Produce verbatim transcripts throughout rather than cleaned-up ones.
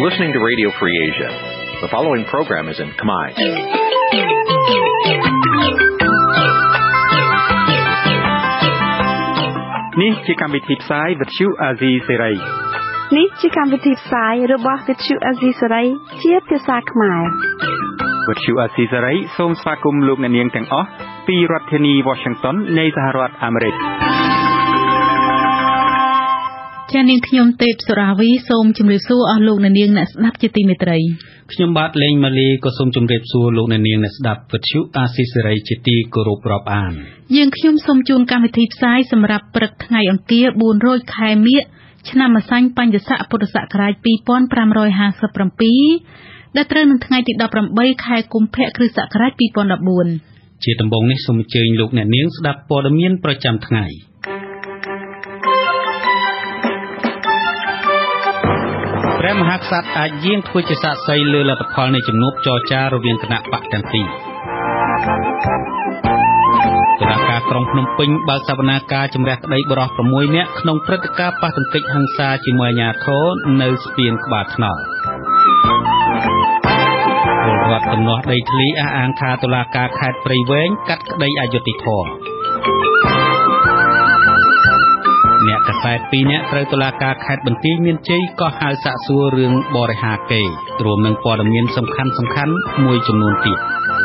listening to Radio Free Asia. The following program is in Khmer. Nǐ chi càm bi tiệp xáy vệt chiu a zì sê ray. Nǐ chi càm bi tiệp xáyរបស់វិទ្យុអាស៊ីសេរីជាភាសាខ្មែរវិទ្យុអាស៊ីសេរីសូមស្វាគមន៍លោកអ្នកនាងទាំងអស់ពីរដ្ឋធានី Washington នៃសហរដ្ឋអាមេរិកចា៎នាងខ្ញុំទេពសុរាវីសូមជម្រាបសួរអស់លោកអ្នកនាងអ្នកស្ដាប់ជាទីមេត្រីខ្ញុំបាទលេងម៉ាលីក៏សូមជម្រាបសួរលោកអ្នកនាងអ្នកស្ដាប់វិទ្យុអាស៊ីសេរីជាទីគោរពរាប់អានយើងខ្ញុំសូមជូនកម្មវិធីផ្សាយសម្រាប់ព្រឹកថ្ងៃអង្គារបួនរោចខែមិញឆ្នាំម្សាញ់បញ្ញស័កពុទ្ធសករាជពីរពាន់ប្រាំរយហាសិបប្រាំដែលត្រូវនឹងថ្ងៃទីដប់ប្រាំបីខែកុម្ភៈគ្រិស្តសករាជពីរពាន់ដប់បួនជាដំបូងនេះសូមអញ្ជើញលោកអ្នកនាងស្ដាប់ព័ត៌មានប្រចាំថ្ងៃព្រះមហាក្សត្រអាចយាងធ្វើជាសាក្សីលើលទ្ធផលនៃជំនួបចរចារវាងគណៈបកទាំងពីរតុលាការក្រុងភ្នំពេញបើកសវនាការជំរះក្តីបរិសុទ្ធប្រាំមួយនាក់ក្នុងព្រឹត្តិការណ៍ប៉ះទង្គិចហិង្សាជាមួយអាជ្ញាធរនៅស្ពានក្បាលថ្នល់ពលរដ្ឋទំនាស់ដីធ្លីអះអាងថាតុលាការខេត្តព្រៃវែងកាត់ក្តីអយុត្តិធម៌អ្នកកសែតពីរនាក់ត្រូវតុលាការខេត្តបន្ទាយមានជ័យកោះហៅសាកសួររឿងបរិហាកេរ្តិ៍រួមនឹងព័ត៌មានសំខាន់សំខាន់មួយចំនួនទៀត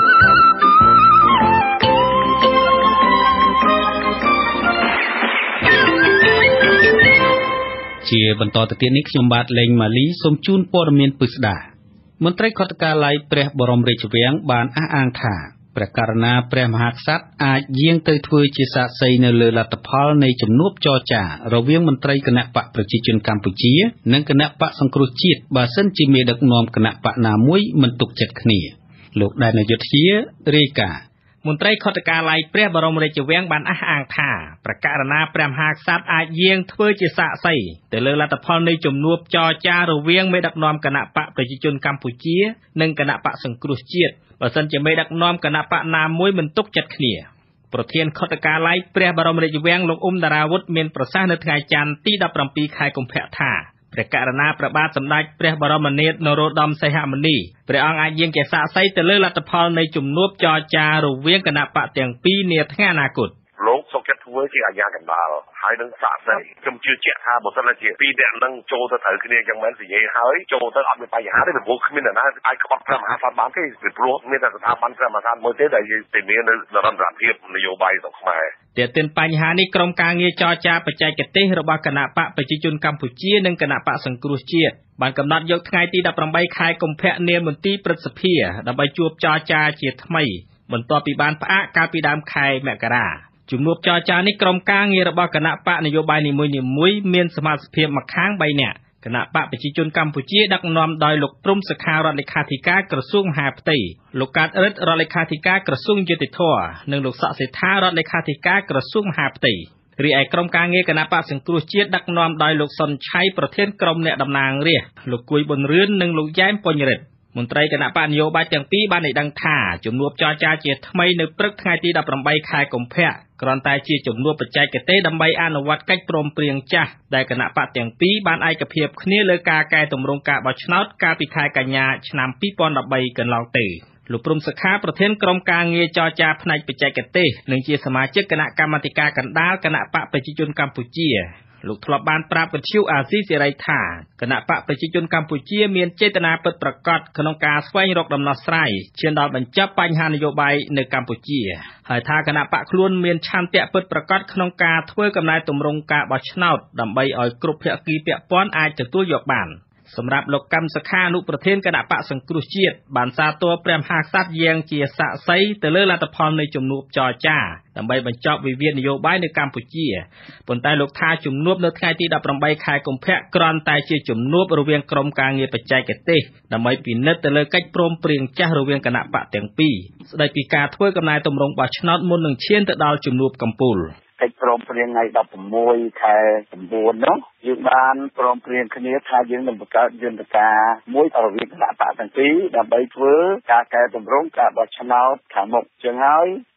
ជាបន្តទៅទៀតនេះខ្ញុំបាទលេងម៉ាលីសូមជូនព័ត៌មានពិស្ដាមន្ត្រីខុទ្ទកាល័យព្រះបរមរាជវាំងបានអះអាងថាព្រះករុណាព្រះមហាក្សត្រអាចយាងទៅធ្វើជាសាក្សីនៅលើលទ្ធផលនៃជំនួបចរចារវាងមន្ត្រីគណៈបកប្រជាជនកម្ពុជានិងគណៈបកសង្គ្រោះជាតិបើសិនជាមេដឹកនាំគណៈបកណាមួយមិនទុកចិត្តគ្នាលោកដែននាយុទ្ធារាយការណ៍មន្ត្រីខុទ្ទកាល័យព្រះបរមរាជវាំងបានអះអាងថាព្រះករុណាព្រះមហាក្សត្រអាចយាងធ្វើជាសាក្សីទៅលើលទ្ធផលនៃជំនួបចរចារវាងមេដឹកនាំគណៈបកប្រជាជនកម្ពុជានិងគណៈបកសង្គ្រោះជាតិបើសិនជាមេដឹកនាំគណៈបកណាមួយមិនទុកចិត្តគ្នាប្រធានខុទ្ទកាល័យព្រះបរមរាជវាំងលោកអ៊ុំតារាវុធមានប្រសាសន៍នៅថ្ងៃច័ន្ទទីដប់ប្រាំពីរខែកុម្ភៈថាព្រះករុណាព្រះបាទសម្ដេចព្រះបរមនាថនរោត្តមសីហមុនីព្រះអង្គអាចយាងជាសាក្សីទៅលើលទ្ធផលនៃជំនួបចរចារវាងគណៈបកទាំងពីរនាថ្ងៃអនាគតលោកសុកចិត្តធ្វើជាអាជ្ញាកណ្ដាលហើយនឹងសាក្សីខ្ញុំជឿជាក់ថាបើសិនជាពីរនាក់នឹងចូលទៅត្រូវគ្នាយ៉ាងមែននិយាយហើយចូលទៅអត់មានបញ្ហាទេព្រោះគ្មានអ្នកណាអាចក្បត់ព្រះមហាក្សត្របានទេពីព្រោះមានតែស្ថាប័នព្រះមហាក្សត្រមួយទេដែលតែមាននៅនិរន្តរភាពនយោបាយរបស់ខ្មែរទាក់ទិនបញ្ហានេះក្រុមការងារចរចាបច្ចេកទេសរបស់គណៈបកប្រជាជនកម្ពុជានិងគណៈបកសង្គ្រោះជាតិបានកំណត់យកថ្ងៃទីដប់ប្រាំបីខែកុម្ភៈនាមន្ទីរព្រឹទ្ធសភាដើម្បីជួបចរចាជាថ្មីបន្ទាប់ពីបានផ្អាកកាលពីដើមខែមករាជំនួបចរចានេះក្រុមការងាររបស់គណៈបកនយោបាយនីមួយៗមានសមាជិកភាពមួយខាងបីនាក់គណៈបកប្រជាជនកម្ពុជាដឹកនាំដោយលោកព្រំសុខារដ្ឋលេខាធិការក្រសួងមហាផ្ទៃលោកកើតរិទ្ធរដ្ឋលេខាធិការក្រសួងយុតិធម៌និងលោកសកសេដ្ឋារដ្ឋលេខាធិការក្រសួងមហាផ្ទៃរីឯក្រុមការងារគណៈបកសង្គ្រោះជាតិដឹកនាំដោយលោកសុនឆៃប្រធានក្រុមអ្នកតំណាងរាស្ត្រលោកគួយប៊ុនរឿននិងលោកយ៉ែមពេញរិទ្ធមន្ត្រីគណៈបកនយោបាយទាំងពីរបានឲ្យដឹងថាជំនួបចរចាជាថ្មីនៅព្រឹកថ្ងៃទីដប់ប្រាំបីខែកុម្ភៈគ្រាន់តែជាជំនួបបច្ចេកទេសដើម្បីអនុវត្តកិច្ចព្រមព្រៀងចាស់ដែលគណៈបកទាំងពីរបានឯកភាពគ្នាលើការកែតម្រង់ការបោះឆ្នោតកាលពីខែកញ្ញាឆ្នាំពីរពាន់ដប់បីកន្លងទៅលោកព្រំសុខាប្រធានក្រុមការងារចរចាផ្នែកបច្ចេកទេសនិងជាសមាជិកគណៈកម្មាធិការកណ្ដាលគណៈបកប្រជាជនកម្ពុជាលោកធ្លាប់បានប្រាប់វិទ្យុអាស៊ីសេរីថាគណៈបកប្រជាជនកម្ពុជាមានចេតនាពិតប្រាកដក្នុងការស្វែងរកដំណោះស្រាយឈានដល់បញ្ចប់បញ្ហានយោបាយនៅកម្ពុជាហើយថាគណៈបកខ្លួនមានឆន្ទៈពិតប្រាកដក្នុងការធ្វើកំណែទម្រង់ការបោះឆ្នោតដើម្បីឲ្យគ្រប់ភាគីពាក់ព័ន្ធអាចទទួលយកបានសម្រាប់លោកកម្មសខាអនុប្រធានគណៈបកសង្គ្រោះជាតិបានសារទរព្រះមហាក្សត្រយាងជាសាក្សីទៅលើលទ្ធផលនៃជំនួបចរចាដើម្បីបញ្ចប់វិវាទនយោបាយនៅកម្ពុជាប៉ុន្តែលោកថាជំនួបនៅថ្ងៃទីដប់ប្រាំបីខែកុម្ភៈគ្រាន់តែជាជំនួបរវាងក្រុមការងារបច្ចេកទេសដើម្បីពិនិត្យទៅលើកិច្ចព្រមព្រៀងចាស់រវាងគណៈបកទាំងពីរស្ដីពីការធ្វើកំណែទម្រង់បោះឆ្នោតមុននឹងឈានទៅដល់ជំនួបកំពូលកិច្ចព្រមព្រៀងថ្ងៃដប់ប្រាំមួយខែ៩នោះយើងបានព្រមព្រៀងគ្នាថាយើងនឹងបង្កើតយន្តការមួយរវាងគណៈបកទាំងពីរដើម្បីធ្វើការកែតម្រង់ការបោះឆ្នោតខាងមុខចឹងហើយ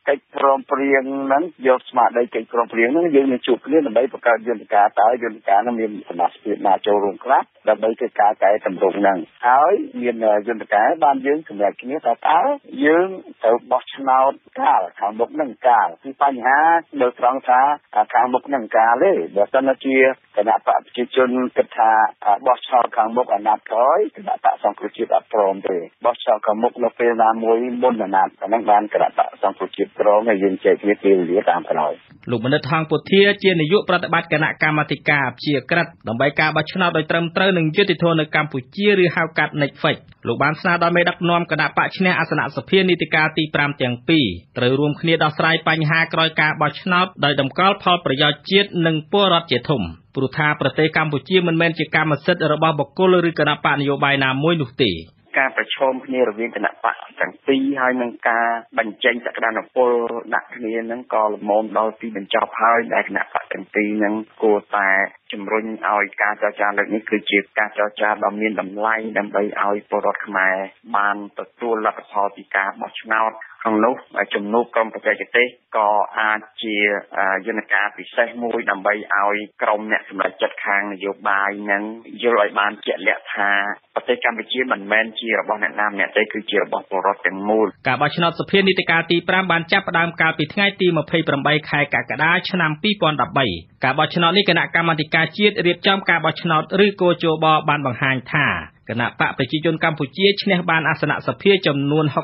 កិច្ចព្រមព្រៀងហ្នឹងយកស្មារតីកិច្ចព្រមព្រៀងហ្នឹងយើងនឹងជួបគ្នាដើម្បីបង្កើតយន្តការតើយន្តការហ្នឹងមានសមាជិកណាចូលរួមខ្លះដើម្បីធ្វើការកែតម្រង់ហ្នឹងហើយមានយន្តការបានយើងសម្រេចគ្នាថាតើយើងត្រូវបោះឆ្នោតកាលខាងមុខហ្នឹងកាលគឺបញ្ហានៅត្រង់ថាខាងមុខហ្នឹងកាលទេបើសិនជាគណៈបកប្រជាជនគិតថាបោះឆ្នោតខាងមុខអាណត្តិក្រោយគណៈបកសង្គ្រោះជាតិអត់ព្រមទេបោះឆ្នោតខាងមុខនៅពេលណាមួយមុនអាណត្តិអាហ្នឹងបានគណៈបកសង្គ្រោះជាតិព្រមហើយយើងចែកគ្នាពេលវេលាតាមក្រោយលោកមនិតថងពុធាជានាយកប្រតិបត្តិគណៈកម្មាធិការព្យាក្រឹតដើម្បីការបោះឆ្នោតដោយត្រឹមត្រូវនិងយុត្តិធម៌នៅកម្ពុជាឬហៅកាត់ Netflix លោកបានស្នើដល់មេដឹកនាំគណៈបកឈ្នះអាសនៈសភានីតិកាលទី5ទាំងពីរត្រូវរួមគ្នាដោះស្រាយបញ្ហាក្រោយការបោះឆ្នោតដោយតម្កល់ផលប្រយោជន៍ជាតិនិងពលរដ្ឋជាធំព្រោះថាប្រទេសកម្ពុជាមិនមែនជាកម្មសិទ្ធិរបស់បុគ្គលឬគណៈបកនយោបាយណាមួយនោះទេការប្រឈមគ្នារវាងគណៈបកទាំងពីរហើយនឹងការបញ្ចេញសក្តានុពលដាក់គ្នានឹងក៏លំមដល់ទីបញ្ចប់ហើយដែលគណៈបកទាំងពីរនឹងគួរតែជំរុញឲ្យការចរចាលើកនេះគឺជាការចរចាដ៏មានតម្លៃដើម្បីឲ្យពលរដ្ឋខ្មែរបានទទួលលទ្ធផលពីការបោះឆ្នោតក្នុងនោះជំនួបក្រុមបច្ចេកទេសក៏អាចជាយន្តការពិសេសមួយដើម្បីឲ្យក្រុមអ្នកសម្រេចចិត្តខាងនយោបាយនឹងយល់ឲ្យបានជាក់លាក់ថាប្រទេសកម្ពុជាមិនមែនជារបស់អ្នកណាម្នាក់ទេគឺជារបស់ពលរដ្ឋទាំងមូលការបោះឆ្នោតសភានីតិកាលទី5បានចាប់ផ្ដើមកាលពីថ្ងៃទី28ខែកក្កដាឆ្នាំ2013ការបោះឆ្នោតនេះគណៈកម្មាធិការជាតិរៀបចំការបោះឆ្នោតឬកោជបបានបង្ហាញថាគណៈបកប្រជាជនកម្ពុជាឈ្នះបានអាសនៈសភាចំនួន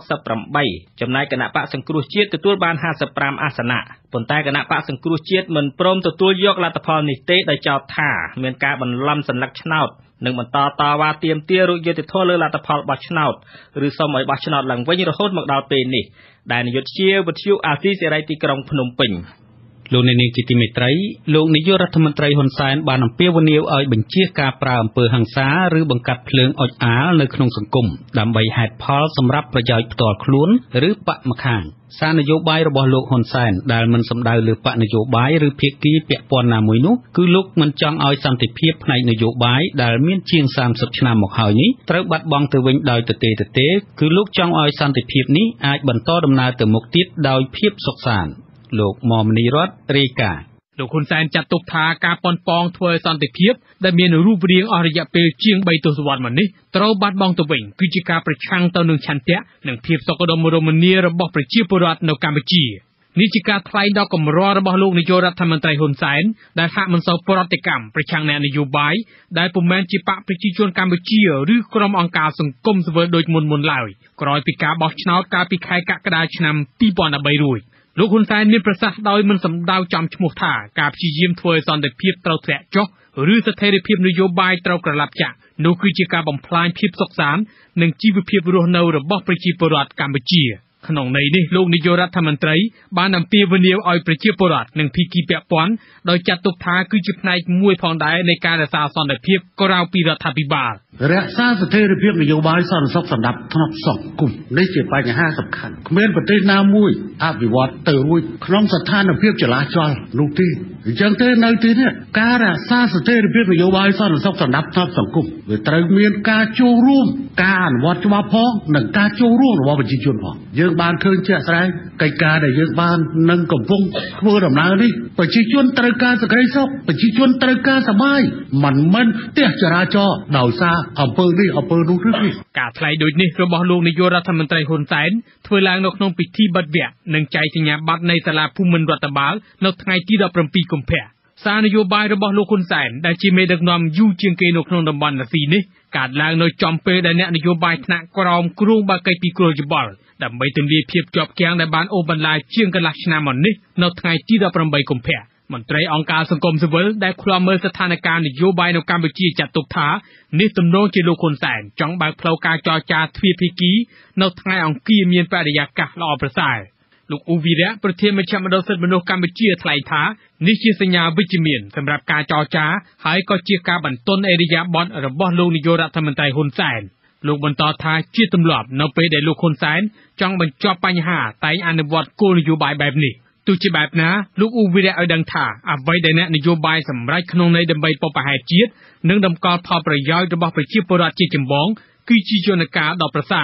68ចំណែកគណៈបកសង្គ្រោះជាតិទទួលបាន55អាសនៈប៉ុន្តែគណៈបកសង្គ្រោះជាតិមិនព្រមទទួលយកលទ្ធផលនេះទេដោយចោទថាមានការបន្លំសន្លឹកឆ្នោតនិងបន្តតវ៉ាទាមទាររកយុត្តិធម៌លើលទ្ធផលបោះឆ្នោតឬសូមឲ្យបោះឆ្នោតឡើងវិញរហូតមកដល់ពេលនេះដែលនាយកជាវិទ្យុអាស៊ីសេរីទីក្រុងភ្នំពេញលោកនាយកជាទីមេត្រីលោកនាយករដ្ឋមន្ត្រីហ៊ុនសែនបានអំពាវនាវឲ្យបញ្ជាការប្រើអំពើហិង្សាឬបង្កាត់ភ្លើងអុចអាលនៅក្នុងសង្គមដើម្បីហេតុផលសម្រាប់ប្រយោជន៍ផ្ទាល់ខ្លួនឬបកម្ខាងសារនយោបាយរបស់លោកហ៊ុនសែនដែលមិនសំដៅលើបកនយោបាយឬភាគីពាក់ព័ន្ធណាមួយនោះគឺលោកមិនចង់ឲ្យសន្តិភាពផ្នែកនយោបាយដែលមានជាងសាមសិបឆ្នាំមកហើយនេះត្រូវបាត់បង់ទៅវិញដោយទទេទទេគឺលោកចង់ឲ្យសន្តិភាពនេះអាចបន្តដំណើរទៅមុខទៀតដោយភាពសុខសាន្តលោកមុំនីរតរាយការណ៍លោកហ៊ុនសែនចាត់ទុកថាការប៉ុនប៉ងធ្វើសន្តិភាពដែលមានរូបរាងអស់រយៈពេលជាង3ទសវត្សរ៍មកនេះត្រូវបាត់បង់ទៅវិញគឺជាការប្រឆាំងទៅនឹងឆន្ទៈនិងភាពសុខដុមរមនារបស់ប្រជាពលរដ្ឋនៅកម្ពុជានេះជាការថ្លែងដ៏កម្ររបស់លោកនាយករដ្ឋមន្ត្រីហ៊ុនសែនដែលហាក់មិនសូវប្រតិកម្មប្រឆាំងអ្នកនយោបាយដែលពុំមែនជាបកប្រជាជនកម្ពុជាឬក្រុមអង្គការសង្គមស៊ីវិលដូចមុនមុនឡើយក្រោយពីការបោះឆ្នោតកាលពីខែកក្កដាឆ្នាំ2013រួចលោកហ៊ុនសែនមានប្រសាសន៍ដោយមិនសម្ដៅចំឈ្មោះថាការព្យាយាមធ្វើឲ្យសន្តិភាពត្រូវធ្លាក់ចុះឬស្ថិរភាពនយោបាយត្រូវក្រឡាប់ចាក់នោះគឺជាការបំផ្លាញភាពសុខសាន្តនិងជីវភាពរស់នៅរបស់ប្រជាពលរដ្ឋកម្ពុជាក្នុងន័យនេះលោកនាយករដ្ឋមន្ត្រីបានអំពាវនាវឲ្យប្រជាពលរដ្ឋនិងភាគីពាក់ព័ន្ធដោយចាត់ទុកថាគឺជាផ្នែកមួយផងដែរនៃការរក្សាសន្តិភាពក្រៅពីរដ្ឋាភិបាលរក្សាស្ថិរភាពនយោបាយសន្តិសុខសម្រាប់ថ្នាក់សង្គមនេះជាបញ្ហាសំខាន់គ្មានប្រទេសណាមួយអភិវឌ្ឍទៅរួចក្នុងស្ថានភាពចលាចលនោះទេអញ្ចឹងទេនៅទីនេះការរក្សាស្ថិរភាពនយោបាយសន្តិសុខសម្រាប់ថ្នាក់សង្គមវាត្រូវមានការចូលរួមការអនុវត្តច្បាប់ផងនិងការចូលរួមរបស់ប្រជាជនផងយើងបានឃើញជាក់ស្ដែងកិច្ចការដែលយើងបាននឹងកំពុងធ្វើដំណើរនេះប្រជាជនត្រូវការសេចក្តីសុខប្រជាជនត្រូវការសប្បាយមិនមែនផ្ទះចរាចរណ៍ដោយសារអំពើនេះអំពើនោះទេការថ្លែងដូចនេះរបស់លោកនាយករដ្ឋមន្ត្រីហ៊ុនសែនធ្វើឡើងនៅក្នុងពិធីបិទវគ្គនិងចែកសញ្ញាបត្រនៃសាលាភូមិន្ទរដ្ឋបាលនៅថ្ងៃទី17កុម្ភៈសារនយោបាយរបស់លោកហ៊ុនសែនដែលជាមេដឹកនាំយូរជាងគេនៅក្នុងតំបន់អាស៊ីនេះកើតឡើងនៅចំពេលដែលអ្នកនយោបាយថ្នាក់ក្រោមគ្រងបើកកិច្ចពិគ្រោះយោបល់ដើម្បីទម្លាយភាពជាប់គាំងដែលបានអូសបន្លាយជាងកន្លះឆ្នាំមកនេះនៅថ្ងៃទី18កុម្ភៈមន្ត្រីអង្គការសង្គមស៊ីវិលដែលឃ្លាំមើលស្ថានភាពនយោបាយនៅកម្ពុជាចាត់ទុកថានេះទំនងជាលោកហ៊ុនសែនចង់បើកផ្លូវការចរចាទ្វេភាគីនៅថ្ងៃអង្គារមានបរិយាកាសល្អប្រសើរលោកអ៊ូវីរៈប្រធានមជ្ឈមណ្ឌលសិទ្ធិមនុស្សកម្ពុជាថ្លែងថានេះជាសញ្ញាវិជ្ជមានសម្រាប់ការចរចាហើយក៏ជាការបន្ទន់អេរិយាបថរបស់លោកនាយករដ្ឋមន្ត្រីហ៊ុនសែនលោកបន្តថាជាទម្លាប់នៅពេលដែលលោកហ៊ុនសែនចង់បញ្ចប់បញ្ហាតែងអនុវត្តគោលនយោបាយបែបនេះទោះជាបែបណាលោកអ៊ូវីរៈឲ្យដឹងថាអ្វីដែលអ្នកនយោបាយសម្រេចក្នុងន័យដើម្បីបុព្វហេតុជាតិនិងតម្កល់ផលប្រយោជន៍របស់ប្រជាពលរដ្ឋជាចម្បងគឺជាយន្តការដ៏ប្រសើរ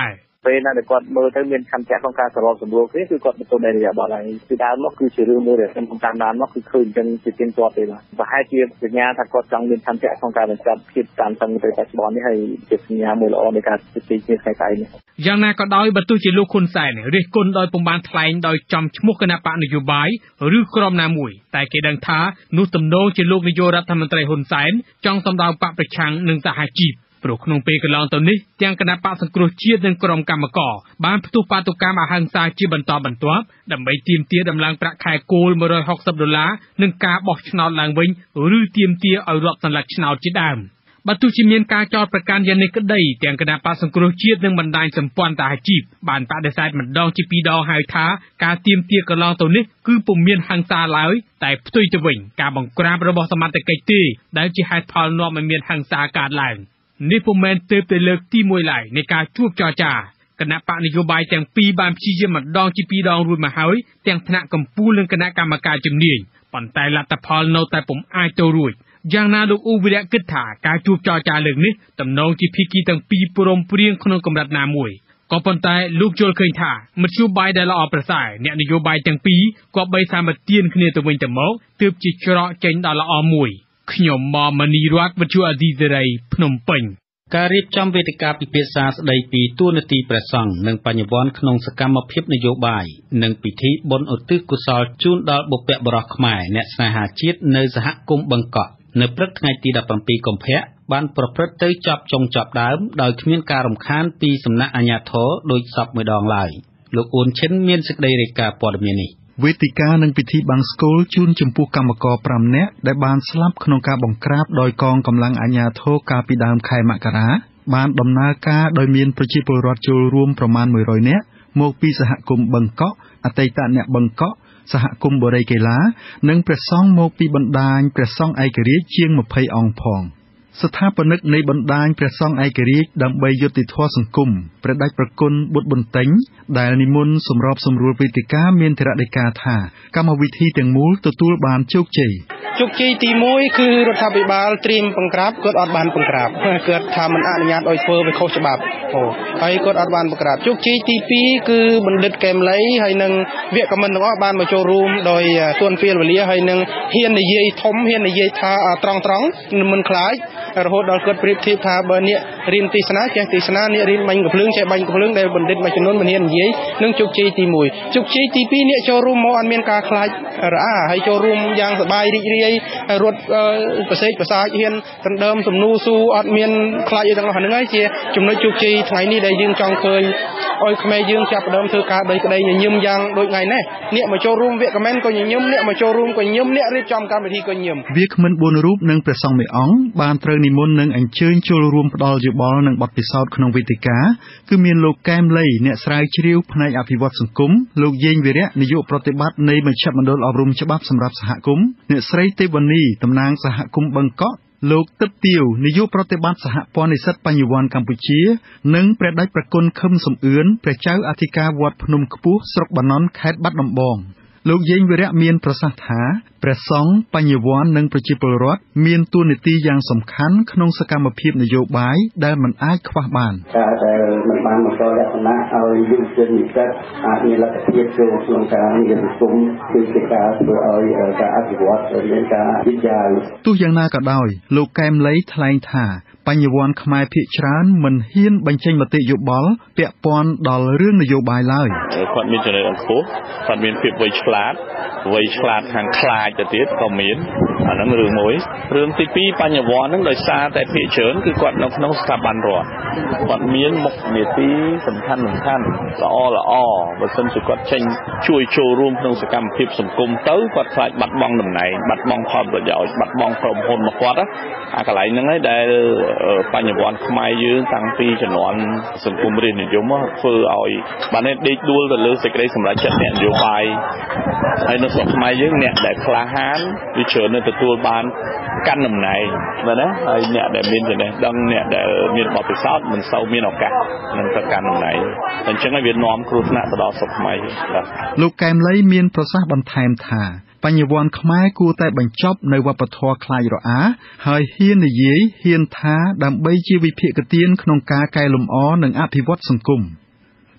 ពេលណាដែលគាត់មើលទៅមានខន្តីក្នុងការសរុបសម្រួលគ្នាគឺគាត់មិនទៅនៃរយៈបល់ហើយពីដើមមកគឺជារឿងមួយដែលខ្ញុំតាមដានមកគឺឃើញចឹងជាទៀងទាត់ទេបាទប្រហែលជាសញ្ញាថាគាត់ចង់មានខន្តីក្នុងការបញ្ចប់ភាពតាមតឹងទៅបច្ចុប្បន្ននេះហើយជាសញ្ញាមួយល្អនៃការជជែកគ្នាថ្ងៃស្អែកនេះយ៉ាងណាក៏ដោយបើទោះជាលោកហ៊ុនសែនរិះគន់ដោយពុំបានថ្លែងដោយចំឈ្មោះគណៈបកនយោបាយឬក្រុមណាមួយតែគេដឹងថានោះទំនងជាលោកនាយករដ្ឋមន្ត្រីហ៊ុនសែនចង់សម្ដៅបកប្រឆាំងនិងសហជីពព្រោះក្នុងពេលកន្លងទៅនេះទាំងគណៈបកសង្គ្រោះជាតិនិងក្រុមកម្មការបានផ្ទុះបាតុកម្មអហិង្សាជាបន្តបន្ទាប់ដើម្បីទាមទារដំឡើងប្រាក់ខែគោលមួយរយហកសិបដុល្លារនិងការបោះឆ្នោតឡើងវិញឬទាមទារឲ្យរដ្ឋសន្លឹកឆ្នោតជាដើមបើទោះជាមានការចោទប្រកាន់យ៉ាងនេះក្តីទាំងគណៈបកសង្គ្រោះជាតិនិងបណ្ដាញសម្ព័ន្ធសហជីពបានបដិសេធម្ដងជាពីរដងហើយថាការទាមទារកន្លងទៅនេះគឺពុំមានហិង្សាឡើយតែផ្ទុយទៅវិញការបង្ក្រាបរបស់សមត្ថកិច្ចទេដែលជាហេតុផលនាំឲ្យមានហិង្សាកើតឡើងនេះពុំមែនទើបតែលើកទីមួយឡើយនៃការជួបចរចាគណៈបកនយោបាយទាំងពីរបានព្យាយាមម្ដងជាពីរដងរួចមកហើយទាំងថ្នាក់កម្ពុជានិងគណៈកម្មការជំនាញប៉ុន្តែលទ្ធផលនៅតែពុំអាចទៅរួចយ៉ាងណាលោកអ៊ូវិរៈគិតថាការជួបចរចាលើកនេះទំនងជាភាគីទាំងពីរព្រមព្រៀងក្នុងកម្រិតណាមួយក៏ប៉ុន្តែលោកយល់ឃើញថាមធ្យោបាយដែលល្អប្រសើរអ្នកនយោបាយទាំងពីរក៏បីសាមទានគ្នាទៅវិញទៅមកទើបជាច្រកចេញដល់ល្អមួយខ្ញុំម៉មនីរតវិទ្យុអាស៊ីសេរីភ្នំពេញការរៀបចំវេទិកាពិភាក្សាស្ដីពីទួលនីតិព្រះសង្ឃនិងបញ្ញវន្តក្នុងសកម្មភាពនយោបាយនិងពិធីបុណ្យឧទ្ទិសកុសលជូនដល់បុព្វបុរសខ្មែរអ្នកស្នេហាជាតិនៅសហគមន៍បឹងកក់នៅព្រឹកថ្ងៃទីដប់ប្រាំពីរកុម្ភៈបានប្រព្រឹត្តទៅចប់ចុងចប់ដើមដោយគ្មានការរំខានពីសំណាក់អាជ្ញាធរដោយសពមួយដងឡើយលោកអ៊ុនឈិនមានសេចក្តីរាយការណ៍ព័ត៌មាននេះវេទិកានិងពិធីបង្សុកូលជូនចំពោះកម្មករប្រាំនាក់ដែលបានស្លាប់ក្នុងការបង្ក្រាបដោយកងកម្លាំងអាជ្ញាធរកាលពីដើមខែមករាបានដំណើរការដោយមានប្រជាពលរដ្ឋចូលរួមប្រមាណមួយរយនាក់មកពីសហគមន៍បឹងកក់អតីតអ្នកបឹងកក់សហគមន៍បូរីកេឡានិងព្រះសង្ឃមកពីបណ្ដាញព្រះសង្ឃឯករាជ្យជាងម្ភៃអង្គផងស្ថាបនិកនៃបណ្ដាញព្រះសង្ឃឯករាជ្យដើម្បីយុត្តិធម៌សង្គមព្រះដេចប្រគុណបុត្របន្ទិញដែលនិមន្តសម្របសម្រួលវេទិកាមានធរណីកាថាកម្មវិធីទាំងមូលទទួលបានជោគជ័យជោគជ័យទីមួយគឺរដ្ឋាភិបាលត្រៀមបង្ក្រាបគាត់អត់បានបង្ក្រាបគាត់ថាមិនអនុញ្ញាតឲ្យធ្វើវាខុសច្បាប់អូហើយគាត់អត់បានបង្ក្រាបជោគជ័យទីពីរគឺបណ្ឌិតកែមលីហើយនិងវគ្គមិនទាំងអស់បានមកចូលរួមដោយទាន់ពេលវេលាហើយនិងហ៊ាននិយាយធំហ៊ាននិយាយថាត្រង់ត្រង់មិនខ្លាចរហូតដល់គាត់ប្រៀបធៀបថាបើអ្នករៀនទេសនាចេះទេសនាអ្នករៀនបាញ់កំភ្លើងចេះបាញ់កំភ្លើងដែលបណ្ឌិតមួយចំនួនមិនហ៊ាននិយាយនឹងជោគជ័យទីមួយជោគជ័យទីពីរអ្នកចូលរួមមកអត់មានការខ្លាចរអាហើយចូលរួមយ៉ាងសប្បាយរីករាយរត់ប្រសេកប្រសាចហ៊ានដណ្ដើមសំណួរស៊ូអត់មានខ្លាចអីទាំងអស់ហ្នឹងហើយជាចំណុចជោគជ័យថ្ងៃនេះដែលយើងចង់ឃើញឲ្យខ្មែរយើងចាប់ផ្ដើមធ្វើការដោយក្តីញញឹមយ៉ាងដូចថ្ងៃនេះអ្នកមកចូលរួមវគ្គខមមិនក៏ញញឹមអ្នកមកចូលរួមក៏ញញឹមអ្នករៀបចំកម្មវិធីក៏ញញឹមវាគ្មិនបួនរូបនិងព្រះសង្ឃមួយអង្គបានត្រូវនិមន្តនិងអញ្ជើញចូលរួមផ្ដល់យោបល់និងបទពិសោធន៍ក្នុងវេទិកាគឺមានលោកកែមលីអ្នកស្រាវជ្រាវផ្នែកអភិវឌ្ឍសង្គមលោកយេងវីរៈនាយកប្រតិបត្តិនៃមជ្ឈមណ្ឌលអប់រំច្បាប់សម្រាប់សហគមន៍អ្នកស្រីទេវនីតំណាងសហគមន៍បឹងកក់លោកទឹកទាវនាយកប្រតិបត្តិសហព័ន្ធនិស្សិតបញ្ញវន្តកម្ពុជានិងព្រះដេចប្រគុណខឹមសំអឿនព្រះចៅអធិការវត្តភ្នំខ្ពស់ស្រុកបាណន់ខេត្តបាត់ដំបងលោកយេងវីរៈមានប្រសាសន៍ថាព្រះសង្ឃបញ្ញវន្តនិងប្រជាពលរដ្ឋមានតួនាទីយ៉ាងសំខាន់ក្នុងសកម្មភាពនយោបាយដែលមិនអាចខ្វះបានការដែលមិនបានបង្កលក្ខណៈឲ្យយុវជននិស្សិតអាចមានលទ្ធភាពចូលក្នុងការងារសង្គមគឺជាការធ្វើឲ្យការអភិវឌ្ឍមានការវិចារទោះយ៉ាងណាក៏ដោយលោកកែមលីថ្លែងថាបញ្ញវន្តខ្មែរភាគច្រើនមិនហ៊ានបញ្ចេញមតិយោបល់ពាក់ព័ន្ធដល់រឿងនយោបាយឡើយគាត់មានចំណេះដឹងខ្ពស់គាត់មានភាពវៃឆ្លាតវៃឆ្លាតខាងខ្លាចទៅទៀតក៏មានអាហ្នឹងរឿងមួយរឿងទីពីរបញ្ញវន្តហ្នឹងដោយសារតែភាគច្រើនគឺគាត់នៅក្នុងស្ថាប័នរដ្ឋគាត់មានមុខនីតិសំខាន់សំខាន់ល្អល្អបើមិនជាគាត់ចេញជួយចូលរួមក្នុងសកម្មភាពសង្គមទៅគាត់ខ្លាចបាត់បង់តំណែងបាត់បង់ផលប្រយោជន៍បាត់បង់ក្រុមហ៊ុនរបស់គាត់អាកន្លែងហ្នឹងឯងដែលបញ្ញវន្តខ្មែរយើងតាំងពីជំនាន់សង្គមរាជនិយមធ្វើឲ្យបានដេកដួលទៅលើសេចក្តីសម្រេចចិត្តអ្នកនយោបាយហើយនៅស្រុកខ្មែរយើងអ្នកដែលក្លាហានវាច្រើននៅទទួលបានកាន់តំណែងមែនទេហើយអ្នកដែលមានចំណេះដឹងអ្នកដែលមានបទពិសោធន៍មិនសូវមានឱកាសនឹងទៅកាន់តំណែងអញ្ចឹងហើយវានាំគ្រោះថ្នាក់ទៅដល់ស្រុកខ្មែរបាទលោកកែមលីមានប្រសាសន៍បន្ថែមថាបញ្ញវន្តខ្មែរគួរតែបញ្ចប់នៅវប្បធម៌ខ្លាចរអាហើយហ៊ាននិយាយហ៊ានថាដើម្បីជាវិភាគទានក្នុងការកែលម្អនិងអភិវឌ្ឍសង្គម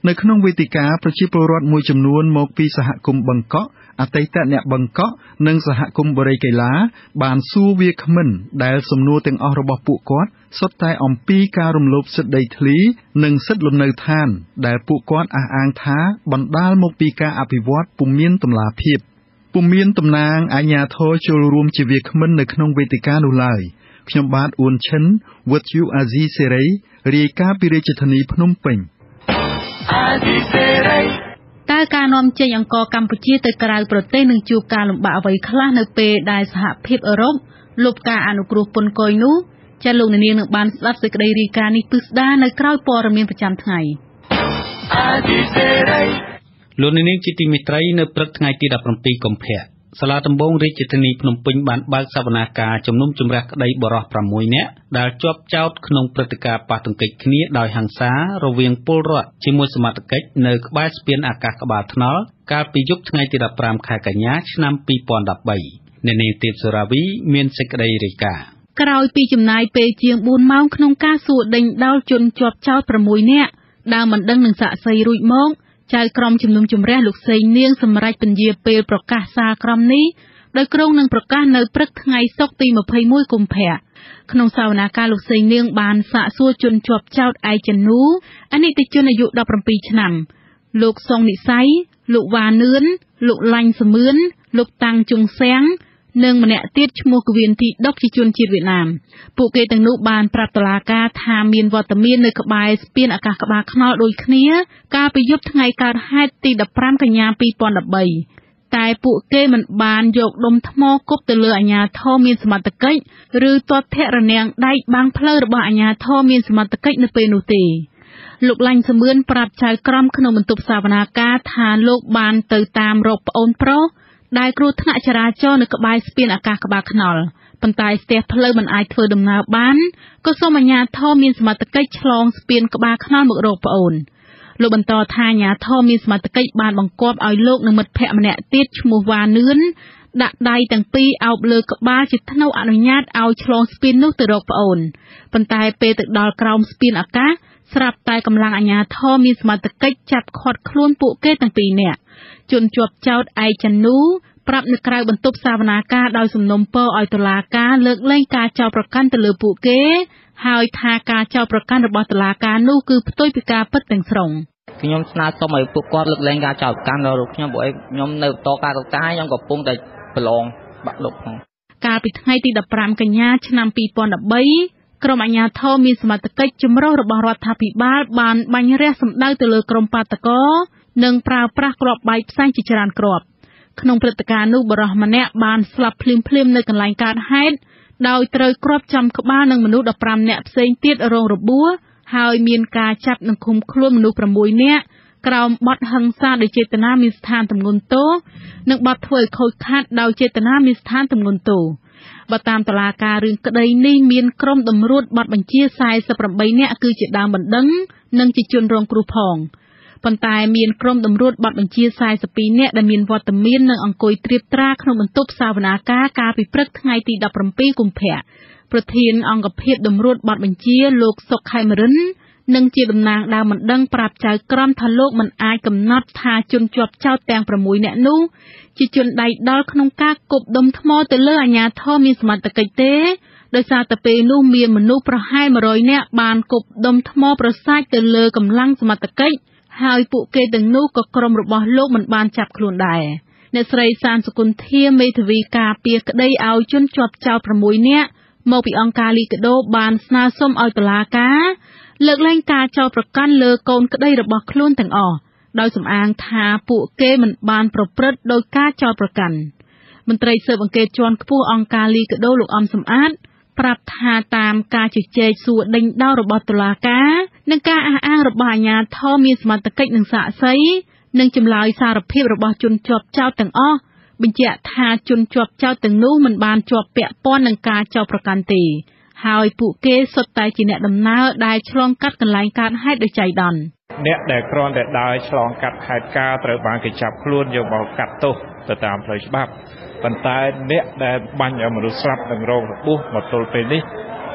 នៅក្នុងវេទិកាប្រជាពលរដ្ឋមួយចំនួនមកពីសហគមន៍បឹងកក់អតីតអ្នកបឹងកក់និងសហគមន៍បរិយាកាបានសួរវាគ្មិនដែលសំណួរទាំងអស់របស់ពួកគាត់សុទ្ធតែអំពីការរំលោភសិទ្ធិដីធ្លីនិងសិទ្ធិលំនៅឋានដែលពួកគាត់អះអាងថាបណ្ដាលមកពីការអភិវឌ្ឍពុំមានតម្លាភាពពុំមានតំណាងអាជ្ញាធរចូលរួមជាវាគ្មិននៅក្នុងវេទិកានោះឡើយខ្ញុំបាទអ៊ួនឈិនវិទ្យុអាស៊ីសេរីរាយការណ៍ពីរាជធានីភ្នំពេញតើការនាំចេញអង្ករកម្ពុជាទៅក្រៅប្រទេសនឹងជួបការលំបាកអ្វីខ្លះនៅពេលដែលសហភាពអឺរ៉ុបលុបការអនុគ្រោះពន្ធគយនោះចាលោកនាងនឹងបានស្ដាប់សេចក្តីរាយការណ៍នេះពិស្ដារនៅក្រៅព័ត៌មានប្រចាំថ្ងៃលោកនាងជាទីមេត្រីនៅព្រឹកថ្ងៃទីដប់ប្រាំពីរកុម្ភៈសាលាដំបងរាជធានីភ្នំពេញបានបើកសវនាការជំនុំជម្រះក្តីបរិសុទ្ធប្រាំមួយនាក់ដែលជាប់ចោទក្នុងព្រឹត្តិការណ៍ប៉ះទង្គិចគ្នាដោយហិង្សារវាងពលរដ្ឋជាមួយសមត្ថកិច្ចនៅក្បែរស្ពានអាកាសក្បាលថ្នល់កាលពីយប់ថ្ងៃទីដប់ប្រាំខែកញ្ញាឆ្នាំពីរពាន់ដប់បីអ្នកនាងទេពសូរាវីមានសេចក្តីរាយការណ៍ក្រោយពីចំណាយពេលជាងបួនម៉ោងក្នុងការសួរដេញដោលជនជាប់ចោទប្រាំមួយនាក់ដែលមិនដឹងនឹងសាក្សីរួចមកចៅក្រមជំនុំជម្រះលោកសេងនាងសម្រេចពន្យាពេលប្រកាសសារក្រមនេះដោយក្រុងនឹងប្រកាសនៅព្រឹកថ្ងៃសុក្រទីម្ភៃមួយកុម្ភៈក្នុងសវនាការលោកសេងនាងបានសាកសួរជនជាប់ចោទឯកចនូអនិច្ចជនអាយុដប់ប្រាំពីរឆ្នាំលោកសុងនិស័យលោកវ៉ានឿនលោកឡាញ់សមឿនលោកតាំងជុងសៀងនិងម្នាក់ទៀតឈ្មោះកវៀនទីដុកជាជនជាតិវៀតណាមពួកគេទាំងនោះបានប្រាប់តុលាការថាមានវត្តមាននៅក្បែរស្ពានអាកាសក្បាលថ្នល់ដូចគ្នាកាលពីយប់ថ្ងៃកើតហេតុទីដប់ប្រាំកញ្ញាពីរពាន់ដប់បីតែពួកគេមិនបានយកដុំថ្មគប់ទៅលើអាជ្ញាធរមានសមត្ថកិច្ចឬទាត់ធាក់រនាំងដែកបាំងផ្លូវរបស់អាជ្ញាធរមានសមត្ថកិច្ចនៅពេលនោះទេលោកឡាញ់សមឿនប្រាប់ចៅក្រមក្នុងបន្ទប់សវនាការថាលោកបានទៅតាមរកប្អូនប្រុសដែលគ្រោះថ្នាក់ចរាចរណ៍នៅក្បែរស្ពានអាកាសក្បាលថ្នល់ប៉ុន្តែស្ទះផ្លូវមិនអាចធ្វើដំណើរបានក៏សូមអាជ្ញាធរមានសមត្ថកិច្ចឆ្លងស្ពានក្បាលថ្នល់មករកប្អូនលោកបន្តថាអាជ្ញាធរមានសមត្ថកិច្ចបានបង្គាប់ឲ្យលោកនិងមិត្តភ័ក្តិម្នាក់ទៀតឈ្មោះវ៉ានឿនដាក់ដៃទាំងពីរអោបលើក្បាលជាថ្នូវអនុញ្ញាតឲ្យឆ្លងស្ពាននោះទៅរកប្អូនប៉ុន្តែពេលទៅដល់ក្រោមស្ពានអាកាសស្រាប់តែកម្លាំងអាជ្ញាធរមានសមត្ថកិច្ចចាប់ឃាត់ខ្លួនពួកគេទាំងពីរនាក់ជនជាប់ចោទឯកចនូប្រាប់នៅក្រៅបន្ទប់សវនាការដោយសំណុំពរឲ្យតុលាការលើកលែងការចោទប្រកាន់ទៅលើពួកគេហើយថាការចោទប្រកាន់របស់តុលាការនោះគឺផ្ទុយពីការពិតទាំងស្រុងខ្ញុំស្នើសុំឲ្យពួកគាត់លើកលែងការចោទប្រកាន់របស់ខ្ញុំព្រោះខ្ញុំនៅបន្តការរកការខ្ញុំកំពុងតែប្រឡងបាក់ឌុបផងកាលពីថ្ងៃទីដប់ប្រាំកញ្ញាឆ្នាំពីរពាន់ដប់បីក្រុមអាជ្ញាធរមានសមត្ថកិច្ចចម្រុះរបស់រដ្ឋាភិបាលបានបាញ់រះសម្ដៅទៅលើក្រុមបាតកោនិងប្រើប្រាស់គ្រាប់បែកផ្សែងជាច្រើនគ្រាប់ក្នុងព្រឹត្តិការណ៍នោះបរិសម្នាក់បានស្លាប់ភ្លាមៗនៅកន្លែងកើតហេតុដោយត្រូវគ្រាប់ចំក្បាលនឹងមនុស្សដប់ប្រាំនាក់ផ្សេងទៀតរងរបួសហើយមានការចាប់និងឃុំខ្លួនមនុស្សប្រាំមួយនាក់ក្រោមបទហិង្សាដោយចេតនាមានស្ថានទម្ងន់ទោសនិងបទធ្វើឲ្យខូចខាតដោយចេតនាមានស្ថានទម្ងន់ទោសបើតាមតុលាការរឿងក្តីនេះមានក្រុមតម្រួតបទបញ្ជាសែសិបប្រាំបីនាក់គឺជាដើមបណ្ដឹងនិងជាជនរងគ្រោះផងប៉ុន្តែមានក្រុមតម្រួតបទបញ្ជាសែសិបពីរនាក់ដែលមានវត្តមាននិងអង្គុយត្រៀបត្រាក្នុងបន្ទប់សវនាការកាលពីព្រឹកថ្ងៃទីដប់ប្រាំពីរកុម្ភៈប្រធានអង្គភិបតម្រួតបទបញ្ជាលោកសុកខេមរិននិងជាតំណាងដើមបណ្ដឹងប្រាប់ចៅក្រមថាលោកមិនអាចកំណត់ថាជនជាប់ចោទទាំងប្រាំមួយនាក់នោះជាជនដៃដល់ក្នុងការគប់ដុំថ្មទៅលើអាជ្ញាធរមានសមត្ថកិច្ចទេដោយសារតែពេលនោះមានមនុស្សប្រហែលមួយរយនាក់បានគប់ដុំថ្មប្រសាចទៅលើកម្លាំងសមត្ថកិច្ចហើយពួកគេទាំងនោះក៏ក្រុមរបស់លោកមិនបានចាប់ខ្លួនដែរអ្នកស្រីសានសុគន្ធាមេធាវីការពារក្តីឲ្យជនជាប់ចោទប្រាំមួយនាក់មកពីអង្គការលីកាដូបានស្នើសុំឲ្យតុលាការលើកលែងការចោទប្រកាន់លើកូនក្តីរបស់ខ្លួនទាំងអស់ដោយសំអាងថាពួកគេមិនបានប្រព្រឹត្តដោយការចោទប្រកាន់មន្ត្រីស៊ើបអង្កេតជាន់ខ្ពស់អង្គការលីកាដូលោកអំសំអាតប្រាប់ថាតាមការជជែកសួរដេញដោលរបស់តុលាការនិងការអះអាងរបស់អាជ្ញាធរមានសមត្ថកិច្ចនិងសាក្សីនិងចម្លើយសារភាពរបស់ជនជាប់ចោទទាំងអស់បញ្ជាក់ថាជនជាប់ចោទទាំងនោះមិនបានជាប់ពាក់ព័ន្ធនឹងការចោទប្រកាន់ទេហើយពួកគេសុទ្ធតែជាអ្នកដំណើរដែលឆ្លងកាត់កន្លែងកើតហេតុដោយចៃដន្យអ្នកដែលគ្រាន់តែដើរឆ្លងកាត់ហេតុការណ៍ត្រូវបានគេចាប់ខ្លួនយកមកកាត់ទោសទៅតាមផ្លូវច្បាប់ប៉ុន្តែអ្នកដែលបាញ់ឲ្យមនុស្សស្លាប់និងរងរបួសមកទល់ពេលនេះ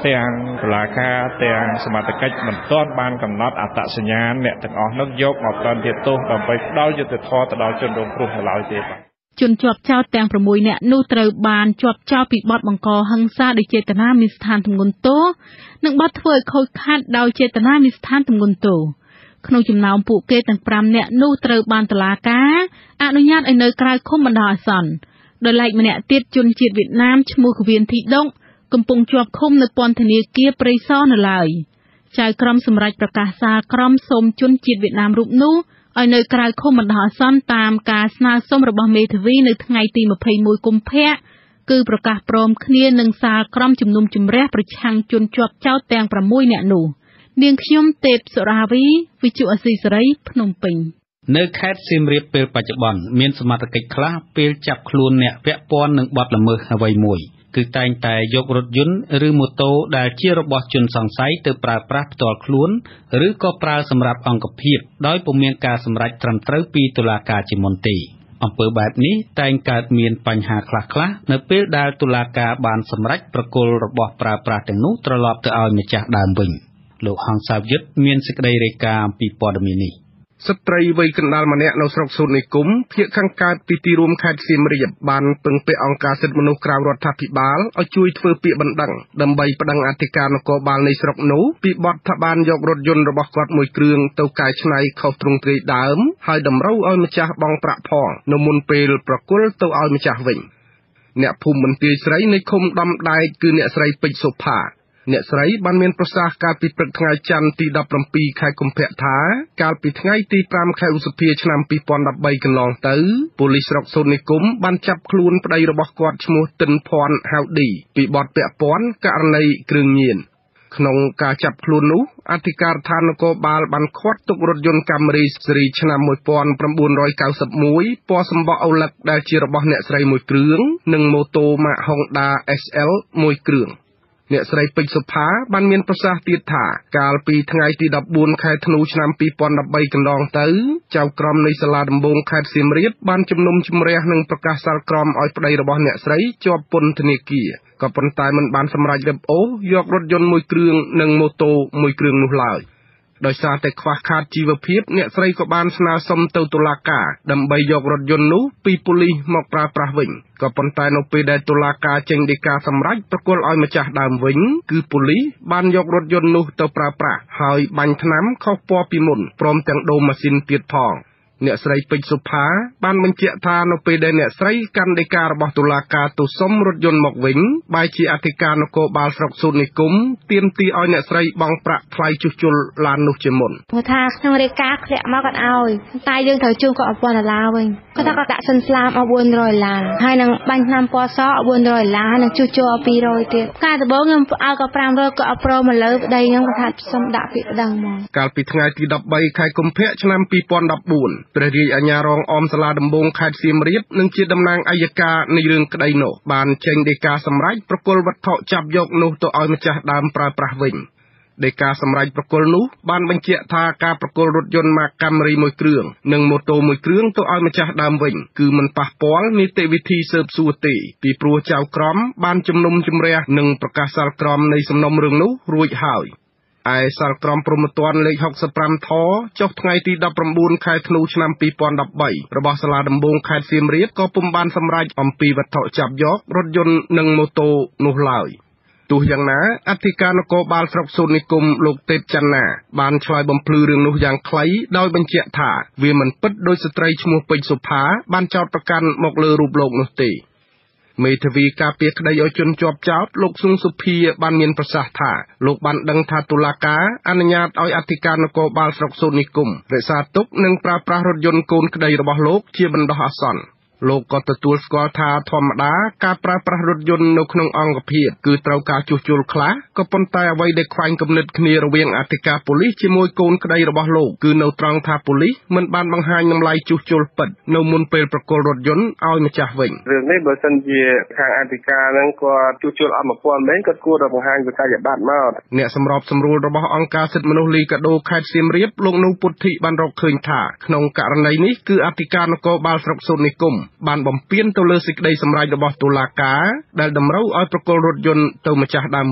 ទាំងតុលាការទាំងសមត្ថកិច្ចមិនទាន់បានកំណត់អត្តសញ្ញាណអ្នកទាំងអស់នោះយកមកផ្ដន្ទាទោសដើម្បីផ្ដល់យុត្តិធម៌ទៅដល់ជនរងគ្រោះនៅឡើយទេបាទជនជាប់ចោទទាំងប្រាំមួយនាក់នោះត្រូវបានជាប់ចោទពីបទបង្កហិង្សាដោយចេតនាមានស្ថានទម្ងន់ទោសនិងបទធ្វើឲ្យខូចខាតដោយចេតនាមានស្ថានទម្ងន់ទោសក្នុងចំណោមពួកគេទាំងប្រាំនាក់នោះត្រូវបានតុលាការអនុញ្ញាតឲ្យនៅក្រៅឃុំបណ្ដោះអាសន្នដោយឡែកម្នាក់ទៀតជនជាតិវៀតណាមឈ្មោះកវៀនធីដុកកំពុងជាប់ឃុំនៅពន្ធនាគារព្រៃសរនៅឡើយចៅក្រមសម្រេចប្រកាសសាលក្រមសូមជនជាតិវៀតណាមរូបនោះឲ្យនៅក្រៅឃុំបណ្ដោះអាសន្នតាមការស្នើសុំរបស់មេធាវីនៅថ្ងៃទីម្ភៃមួយកុម្ភៈគឺប្រកាសព្រមគ្នានឹងសាលក្រមជំនុំជម្រះប្រឆាំងជនជាប់ចោទទាំងប្រាំមួយនាក់នោះនាងខ្ញុំទេពសុរាវីវិទ្យុអស៊ីសេរីភ្នំពេញនៅខេត្តសៀមរាបពេលបច្ចុប្បន្នមានសមត្ថកិច្ចខ្លះពេលចាប់ខ្លួនអ្នកពាក់ព័ន្ធនឹងបទល្មើសអ្វីមួយគឺតែងតែយករថយន្តឬម៉ូតូដែលជារបស់ជនសង្ស័យទៅប្រើប្រាស់ផ្ទាល់ខ្លួនឬក៏ប្រើសម្រាប់អង្គភាពដោយពុំមានការសម្រេចត្រឹមត្រូវពីតុលាការជាមុនទេអំពើបែបនេះតែងកើតមានបញ្ហាខ្លះៗនៅពេលដែលតុលាការបានសម្រេចប្រគល់របស់ប្រើប្រាស់ទាំងនោះត្រឡប់ទៅឲ្យម្ចាស់ដើមវិញលោកហងសាវយុទ្ធមានសេចក្តីរាយការណ៍អំពីព័ត៌មាននេះស្ត្រីវ័យកណ្ដាលម្នាក់នៅស្រុកសូត្រនិគមភូមិខាងកើតពីទីរួមខេត្តសៀមរាបបានពឹងពាក់អង្គការសិទ្ធិមនុស្សក្រៅរដ្ឋាភិបាលឲ្យជួយធ្វើពាក្យបណ្ដឹងដើម្បីប្តឹងអធិការនគរបាលនៃស្រុកនោះពីបទថាបានយករថយន្តរបស់គាត់មួយគ្រឿងទៅកែច្នៃខុសទ្រង់ទ្រាយដើមហើយតម្រូវឲ្យម្ចាស់បង់ប្រាក់ផងនៅមុនពេលប្រគល់ទៅឲ្យម្ចាស់វិញអ្នកភូមិបន្ទាយស្រីនៃឃុំដំដែកគឺអ្នកស្រីពេជ្រសុផាអ្នកស្រីបានមានប្រសាសន៍កាលពីព្រឹកថ្ងៃច័ន្ទទីដប់ប្រាំពីរខែកុម្ភៈថាកាលពីថ្ងៃទីប្រាំខែឧសភាឆ្នាំពីរពាន់ដប់បីកន្លងទៅប៉ូលីសស្រុកសូត្រនិគមបានចាប់ខ្លួនប្តីរបស់គាត់ឈ្មោះទិនភ័ណ្ឌហៅឌីពីបទពាក់ព័ន្ធករណីគ្រឿងញៀនក្នុងការចាប់ខ្លួននោះអធិការដ្ឋាននគរបាលបានឃាត់ទុករថយន្តកាមេរីស៊េរីឆ្នាំmột nghìn chín trăm chín mươi mốtពណ៌សម្បកអូឡឹកដែលជារបស់អ្នកស្រីមួយគ្រឿងនិងម៉ូតូម៉ាក Honda เอส แอล មួយគ្រឿងអ្នកស្រីពេជ្រសុផាបានមានប្រសាសន៍ទៀតថាកាលពីថ្ងៃទីដប់បួនខែធ្នូឆ្នាំពីរពាន់ដប់បីកន្លងទៅចៅក្រមនៃសាលាដំបងខេត្តសៀមរាបបានជំនុំជម្រះនិងប្រកាសសាលក្រមឲ្យប្តីរបស់អ្នកស្រីជាប់ពន្ធនាគារក៏ប៉ុន្តែមិនបានសម្រេចរឹបអូសយករថយន្តមួយគ្រឿងនិងម៉ូតូមួយគ្រឿងនោះឡើយដោយសារតែខ្វះខាតជីវភាពអ្នកស្រីក៏បានស្នើសុំទៅតុលាការដើម្បីយករថយន្តនោះពីប៉ូលីសមកប្រើប្រាស់វិញក៏ប៉ុន្តែនៅពេលដែលតុលាការចេញដីកាសម្រេចប្រគល់ឲ្យម្ចាស់ដើមវិញគឺប៉ូលីសបានយករថយន្តនោះទៅប្រើប្រាស់ហើយបាញ់ថ្នាំខុសពណ៌ពីមុនព្រមទាំងដូរម៉ាស៊ីនទៀតផងអ្នកស្រីពេជ្រសុផាបានបញ្ជាក់ថានៅពេលដែលអ្នកស្រីកាន់ដីការបស់តុលាការទៅសុំរថយន្តមកវិញបែរជាអធិការនគរបាលស្រុកសូត្រនិគមទាមទារឲ្យអ្នកស្រីបង់ប្រាក់ថ្លៃជួសជុលឡាននោះជាមុនគាត់ថាក្នុងរាយការណ៍ធ្លាក់មកគាត់ឲ្យតែយើងត្រូវជូនគាត់អពាន់ដុល្លារវិញគាត់ថាគាត់ដាក់សិនស្លាមអស់បួនរយដុល្លារហើយនឹងបាញ់ថ្នាំពណ៌សអស់បួនរយដុល្លារនិងជួសជុលអស់ពីររយទៀតកាលដំបូងខ្ញុំឲ្យគាត់ប្រាំរយគាត់អត់ព្រមមកលើប្តីខ្ញុំគាត់ថាសុំដាក់ពាក្យប្តឹងមកកាលពីថ្ងៃទីដប់បីខែកុម្ភៈឆ្នាំពីរពាន់ដប់បួនព្រះរាជអាជ្ញារងអមសាលាដំបងខេត្តសៀមរាបនិងជាតំណាងអัยការនៃរឿងក្តីនោះបានចេញដីកាសម្រេចប្រគល់វត្ថុចាប់យកនោះទៅឲ្យម្ចាស់ដើមប្រើប្រាស់វិញដីកាសម្រេចប្រគល់នោះបានបញ្ជាក់ថាការប្រគល់រថយន្តម៉ាកកាមេរីមួយគ្រឿងនិងម៉ូតូមួយគ្រឿងទៅឲ្យម្ចាស់ដើមវិញគឺមិនប៉ះពាល់នីតិវិធីស៊ើបសួរទេពីព្រោះចៅក្រមបានជំនុំជម្រះនិងប្រកាសសាលក្រមនៃសំណុំរឿងនោះរួចហើយឯសាលក្រមព្រហ្មទណ្ឌលេខហុកសិបប្រាំថចុះថ្ងៃទីដប់ប្រាំបួនខែធ្នូឆ្នាំពីរពាន់ដប់បីរបស់សាលាដំបងខេត្តសៀមរាបក៏ពុំបានសម្រេចអំពីវត្ថុចាប់យករថយន្តនិងម៉ូតូនោះឡើយទោះយ៉ាងណាអធិការនគរបាលស្រុកសូត្រនិគមលោកទេពច័ន្ទណាបានឆ្លើយបំភ្លឺរឿងនោះយ៉ាងខ្លីដោយបញ្ជាក់ថាវាមិនពិតដោយស្ត្រីឈ្មោះពេជ្រសុផាបានចោទប្រកាន់មកលើរូបលោកនោះទេមេធាវីការពារក្តីឲ្យជនជាប់ចោទលោកស៊ុងសុភាបានមានប្រសាសន៍ថាលោកបានដឹងថាតុលាការអនុញ្ញាតឲ្យអធិការនគរបាលស្រុកសូត្រនិគមរក្សាទុកនិងប្រើប្រាស់រថយន្តកូនក្តីរបស់លោកជាបណ្ដោះអាសន្នលោកក៏ទទួលស្គាល់ថាធម្មតាការប្រើប្រាស់រថយន្តនៅក្នុងអង្គភាពគឺត្រូវការជួសជុលខ្លះក៏ប៉ុន្តែអ្វីដែលខ្វែងគំនិតគ្នារវាងអធិការប៉ូលីសជាមួយកូនក្តីរបស់លោកគឺនៅត្រង់ថាប៉ូលីសមិនបានបង្ហាញតម្លៃជួសជុលពិតនៅមុនពេលប្រគល់រថយន្តឲ្យម្ចាស់វិញរឿងនេះបើសិនជាខាងអធិការហ្នឹងគាត់ជួសជុលអត់មកពាន់មែនគាត់គួរតែបង្ហាញវិក័យប័ត្រមកអ្នកសម្របសម្រួលរបស់អង្គការសិទ្ធិមនុស្សលីកាដូខេត្តសៀមរាបលោកនូពុទ្ធិបានរកឃើញថាក្នុងករណីនេះគឺអធិការនគរបាលស្រុកសូត្រនិគមបានបំពានទៅលើសេចក្តីសម្រេចរបស់តុលាការដែលតម្រូវឲ្យប្រគល់រថយន្តទៅម្ចាស់ដើមវិញ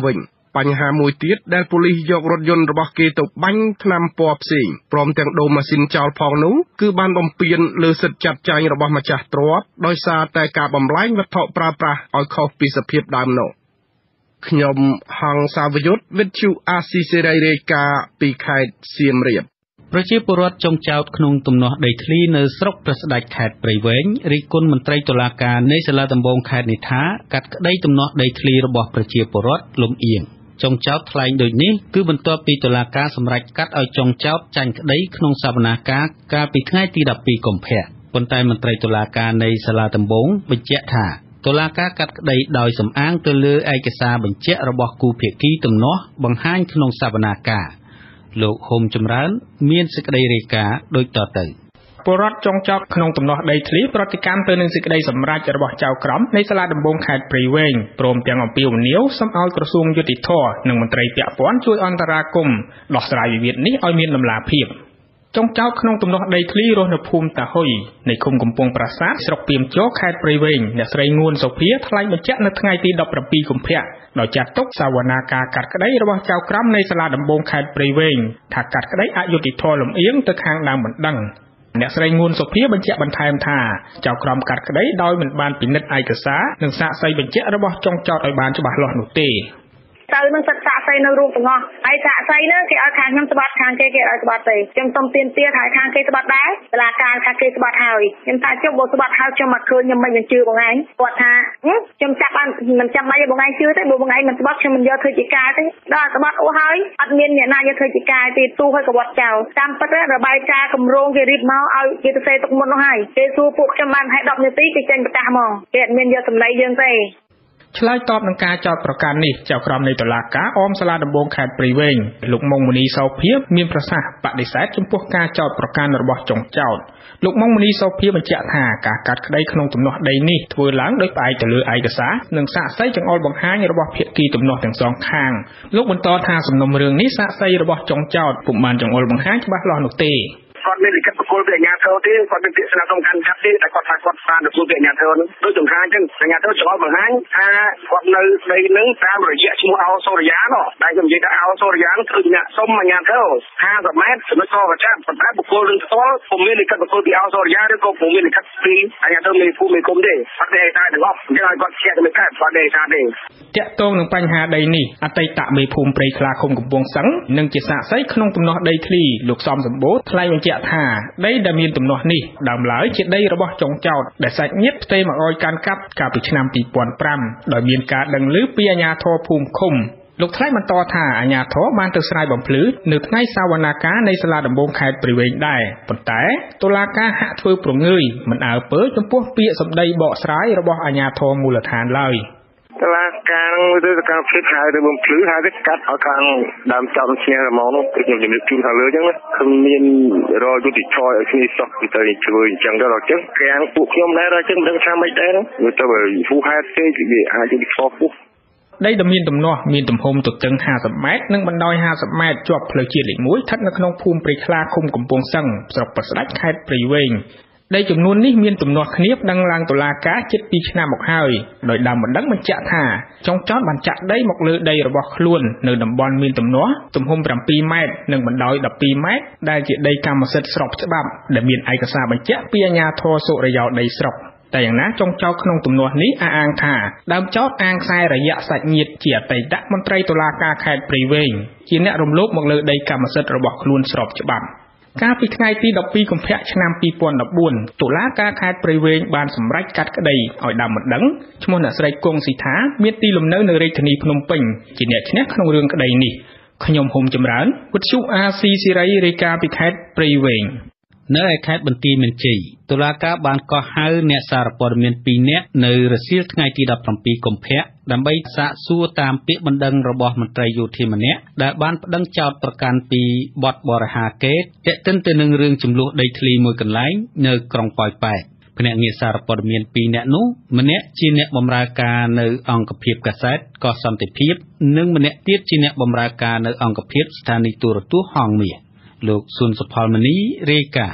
បញ្ហាមួយទៀតដែលប៉ូលីសយករថយន្តរបស់គេទៅបាញ់ថ្នាំពណ៌ផ្សេងព្រមទាំងដូរម៉ាស៊ីនចោលផងនោះគឺបានបំពានលើសិទ្ធិចាត់ចែងរបស់ម្ចាស់ទ្រព្យដោយសារតែការបំលែងវត្ថុប្រើប្រាស់ឲ្យខុសពីសភាពដើមនោះខ្ញុំហងសាវយុទ្ធវិទ្យុអាស៊ីសេរីរាយការណ៍ពីខេត្តសៀមរាបប្រជាពលរដ្ឋចុងចោតក្នុងទំនាស់ដីធ្លីនៅស្រុកព្រះស្ដេចខេត្តព្រៃវែងរិះគន់មន្ត្រីតុលាការនៃសាលាដំបងខេត្តនេះថាកាត់ក្តីទំនាស់ដីធ្លីរបស់ប្រជាពលរដ្ឋលំអៀងចុងចោតថ្លែងដូចនេះគឺបន្ទាប់ពីតុលាការសម្រេចកាត់ឲ្យចុងចោតចាញ់ក្តីក្នុងសវនាការកាលពីថ្ងៃទីដប់ពីរកុម្ភៈប៉ុន្តែមន្ត្រីតុលាការនៃសាលាដំបងបញ្ជាក់ថាតុលាការកាត់ក្តីដោយសំអាងទៅលើឯកសារបញ្ជាក់របស់គូភាគីទំនាស់បង្ហាញក្នុងសវនាការលោកហុំចម្រើនមានសេចក្តីរាយការណ៍ដូចតទៅពលរដ្ឋចុងចោតក្នុងទំនាស់ដីធ្លីប្រតិកម្មទៅនឹងសេចក្តីសម្រេចរបស់ចៅក្រមនៃសាលាដំបងខេត្តព្រៃវែងព្រមទាំងអំពាវនាវសូមឲ្យក្រសួងយុតិធម៌និងមន្ត្រីពាក់ព័ន្ធជួយអន្តរាគមន៍ដោះស្រាយវិវាទនេះឲ្យមានដំណាភាពចុងចោតក្នុងទំនាស់ដីធ្លីរស់នៅភូមិតាហ៊ុយនៃឃុំកំពង់ប្រាសាទស្រុកពីមជោខេត្តព្រៃវែងអ្នកស្រីងួនសុភាថ្លែងបញ្ជាក់នៅថ្ងៃទីដប់ប្រាំពីរកុម្ភៈដោយចាត់ទុកសវនាការកាត់ក្តីរបស់ចៅក្រមនៃសាលាដំបងខេត្តព្រៃវែងថាកាត់ក្តីអយុត្តិធម៌លំអៀងទៅខាងដើមបណ្ដឹងអ្នកស្រីងួនសុភាបញ្ជាក់បន្ថែមថាចៅក្រមកាត់ក្តីដោយមិនបានពិនិត្យឯកសារនិងសាកសីបញ្ជាក់របស់ចុងចោតឲ្យបានច្បាស់លាស់នោះទេទៅនឹងសិក្សាស្អីនៅរូបទាំងអស់ហើយសាកស្អីនោះគេឲ្យខាងខ្ញុំស្បាត់ខាងគេគេឲ្យស្បាត់ទេខ្ញុំសុំទៀនទាឲ្យខាងគេស្បាត់ដែរតឡាការខាងគេស្បាត់ហើយខ្ញុំថាចុះបើស្បាត់ហើយខ្ញុំមកឃើញខ្ញុំមិនបញ្ជឿបងឯងគាត់ថាខ្ញុំចាប់បានមិនចាំបាច់ឲ្យបងឯងជឿទេបើបងឯងមិនស្បាត់ខ្ញុំមិនយកធ្វើជាការទេដល់ស្បាត់អូហើយអត់មានអ្នកណាយកធ្វើជាការទេទូឲ្យកវត្តចោលតាមពិតរបាយការណ៍គម្រោងគេរៀបមកឲ្យគេទៅសេទុកមុននោះហើយគេសួរពួកខ្ញុំបានឲ្យដប់នាទីគេចេញប្រកាសហ្មងគេអត់មានយកសម្ដីយើងទេឆ្លើយតបនឹងការចោទប្រកាន់នេះចៅក្រមនៃតុលាការអមសាលាដំបងខេត្តព្រៃវែងលោកមុងមនីសោភាមានប្រសាសន៍បដិសេធចំពោះការចោទប្រកាន់របស់ចុងចោទលោកមុងមនីសោភាបញ្ជាក់ថាការកាត់ក្តីក្នុងទំនាស់ដីនេះធ្វើឡើងដោយផ្អែកទៅលើឯកសារនិងសាក្សីចង្អុលបង្ហាញរបស់ភាគីទំនាស់ទាំងសងខាងលោកបន្តថាសំណុំរឿងនេះសាក្សីរបស់ចុងចោទពុំបានចង្អុលបង្ហាញច្បាស់លាស់នោះទេគាត់មានលិខិតប្រគល់ពីអាជ្ញាធរទេគាត់មានពាក្យស្នើសុំកាន់កាប់ទេតែគាត់ថាគាត់បានទទួលពីអាជ្ញាធរនោះដូចចង្ហាអញ្ចឹងអាជ្ញាធរចង្អុលបង្ហាញថាគាត់នៅដីនឹងតាមរយៈឈ្មោះអោសូរិយានោះដែលខ្ញុំនិយាយថាអោសូរិយាគឺអ្នកសុំអាជ្ញាធរហាសិបម៉ែត្រចំណុចកកចាត់ប៉ុន្តែបុគ្គលនឹងផ្ទាល់ពុំមានលិខិតប្រគល់ពីអោសូរិយាឬក៏ពុំមានលិខិតពីអាជ្ញាធរមេភូមិមេឃុំទេអត់ទេឯកសារទាំងអស់អញ្ចឹងឲ្យគាត់ជាក់ទៅមិនកើតគាត់ទេឯកសារទេតាក់ទងនឹងបញ្ហាដីនេះអតីតមេភូមិព្រៃខ្លាឃុំកំពង់សឹងនិងជាសាក្សីក្នុងទំនាស់ដីធ្លីលោកសំសម្បូរថ្លែងបញ្ជាក់ថាដីដែលមានទំនាស់នេះដើមឡើយជាដីរបស់ចុងចោទដែលសាច់ញាតិផ្ទេរមកឲ្យកាន់កាប់កាលពីឆ្នាំពីរពាន់ប្រាំដោយមានការដឹងឮពីអាជ្ញាធរភូមិឃុំលោកថ្លែងបន្តថាអាជ្ញាធរបានទៅស្រាយបំភ្លឺនៅថ្ងៃសវនាការនៃសាលាដំបងខេត្តព្រៃវែងដែរប៉ុន្តែតុលាការហាក់ធ្វើប្រងើយមិនអើពើចំពោះពាក្យសម្ដីបកស្រាយរបស់អាជ្ញាធរមូលដ្ឋានឡើយតឡាការទៅសកម្មភាពហៅទៅបំភ្លឺហៅទៅកាត់ឲ្យខាងដើមចោតឈ្នះរមងនោះខ្ញុំជំរាបជូនខាងលើអញ្ចឹងគឺមានរយយុតិធម៌ឲ្យគ្នាសោះពីទៅជួយអញ្ចឹងដល់អញ្ចឹងខាងពួកខ្ញុំដែរអញ្ចឹងមិនដឹងថាម៉េចដែរវាទៅហូហែទេវាអាចយុតិធម៌ពុះដីដែលមានទំនាស់មានទំហំទទឹងហាសិបម៉ែត្រនិងបណ្ដោយហាសិបម៉ែត្រជាប់ផ្លូវជាតិលេខមួយស្ថិតនៅក្នុងភូមិព្រៃខ្លាឃុំកំពង់សឹងស្រុកព្រះស្ដេចខេត្តព្រៃវែងដីចំនួននេះមានទំនាស់គ្នាដឹងឡើងតុលាការជិតពីរឆ្នាំមកហើយដោយដើមបណ្ដឹងបញ្ជាក់ថាចុងចោតបានចាក់ដីមកលើដីរបស់ខ្លួននៅតំបន់មានទំនាស់ទំហំប្រាំពីរម៉ែត្រនិងបណ្ដោយដប់ពីរម៉ែត្រដែលជាដីកម្មសិទ្ធិស្របច្បាប់ដែលមានឯកសារបញ្ជាក់ពីអាជ្ញាធរសុរិយោដីស្រុកតែយ៉ាងណាចុងចោតក្នុងទំនាស់នេះអះអាងថាដើមចោតអាងខ្សែរយៈសាច់ញាតិជាអតីតមន្ត្រីតុលាការខេត្តព្រៃវែងជាអ្នករំលោភមកលើដីកម្មសិទ្ធិរបស់ខ្លួនស្របច្បាប់កាលពីថ្ងៃទីដប់ពីរកុម្ភៈឆ្នាំពីរពាន់ដប់បួនតុលាការខេត្តព្រៃវែងបានសម្រេចកាត់ក្តីឲ្យដើមបណ្ដឹងឈ្មោះអ្នកស្រីគង់ស៊ីថាមានទីលំនៅនៅរាជធានីភ្នំពេញជាអ្នកឈ្នះក្នុងរឿងក្តីនេះខ្ញុំហុំចម្រើនវិទ្យុអាស៊ីសេរីរាយការណ៍ពីខេត្តព្រៃវែងនៅឯខេត្តបន្ទាយមានជ័យតុលាការបានកោះហៅអ្នកសារព័ត៌មានពីរនាក់នៅរសៀលថ្ងៃទីដប់ប្រាំពីរកុម្ភៈដើម្បីសាកសួរតាមពាក្យបណ្ដឹងរបស់មន្ត្រីយោធាម្នាក់ដែលបានប្តឹងចោទប្រកាន់ពីបទបរិហាកេរ្តិ៍ទាក់ទិនទៅនឹងរឿងចំនួនដីធ្លីមួយកន្លែងនៅក្រុងប៉ោយប៉ែតភ្នាក់ងារសារព័ត៌មានពីរនាក់នោះម្នាក់ជាអ្នកបម្រើការនៅអង្គភាពកាសែតកោះសន្តិភាពនិងម្នាក់ទៀតជាអ្នកបម្រើការនៅអង្គភាពស្ថានីយទូរទស្សន៍ហងមាសលោកស៊ុនសុផលមនីរាយការណ៍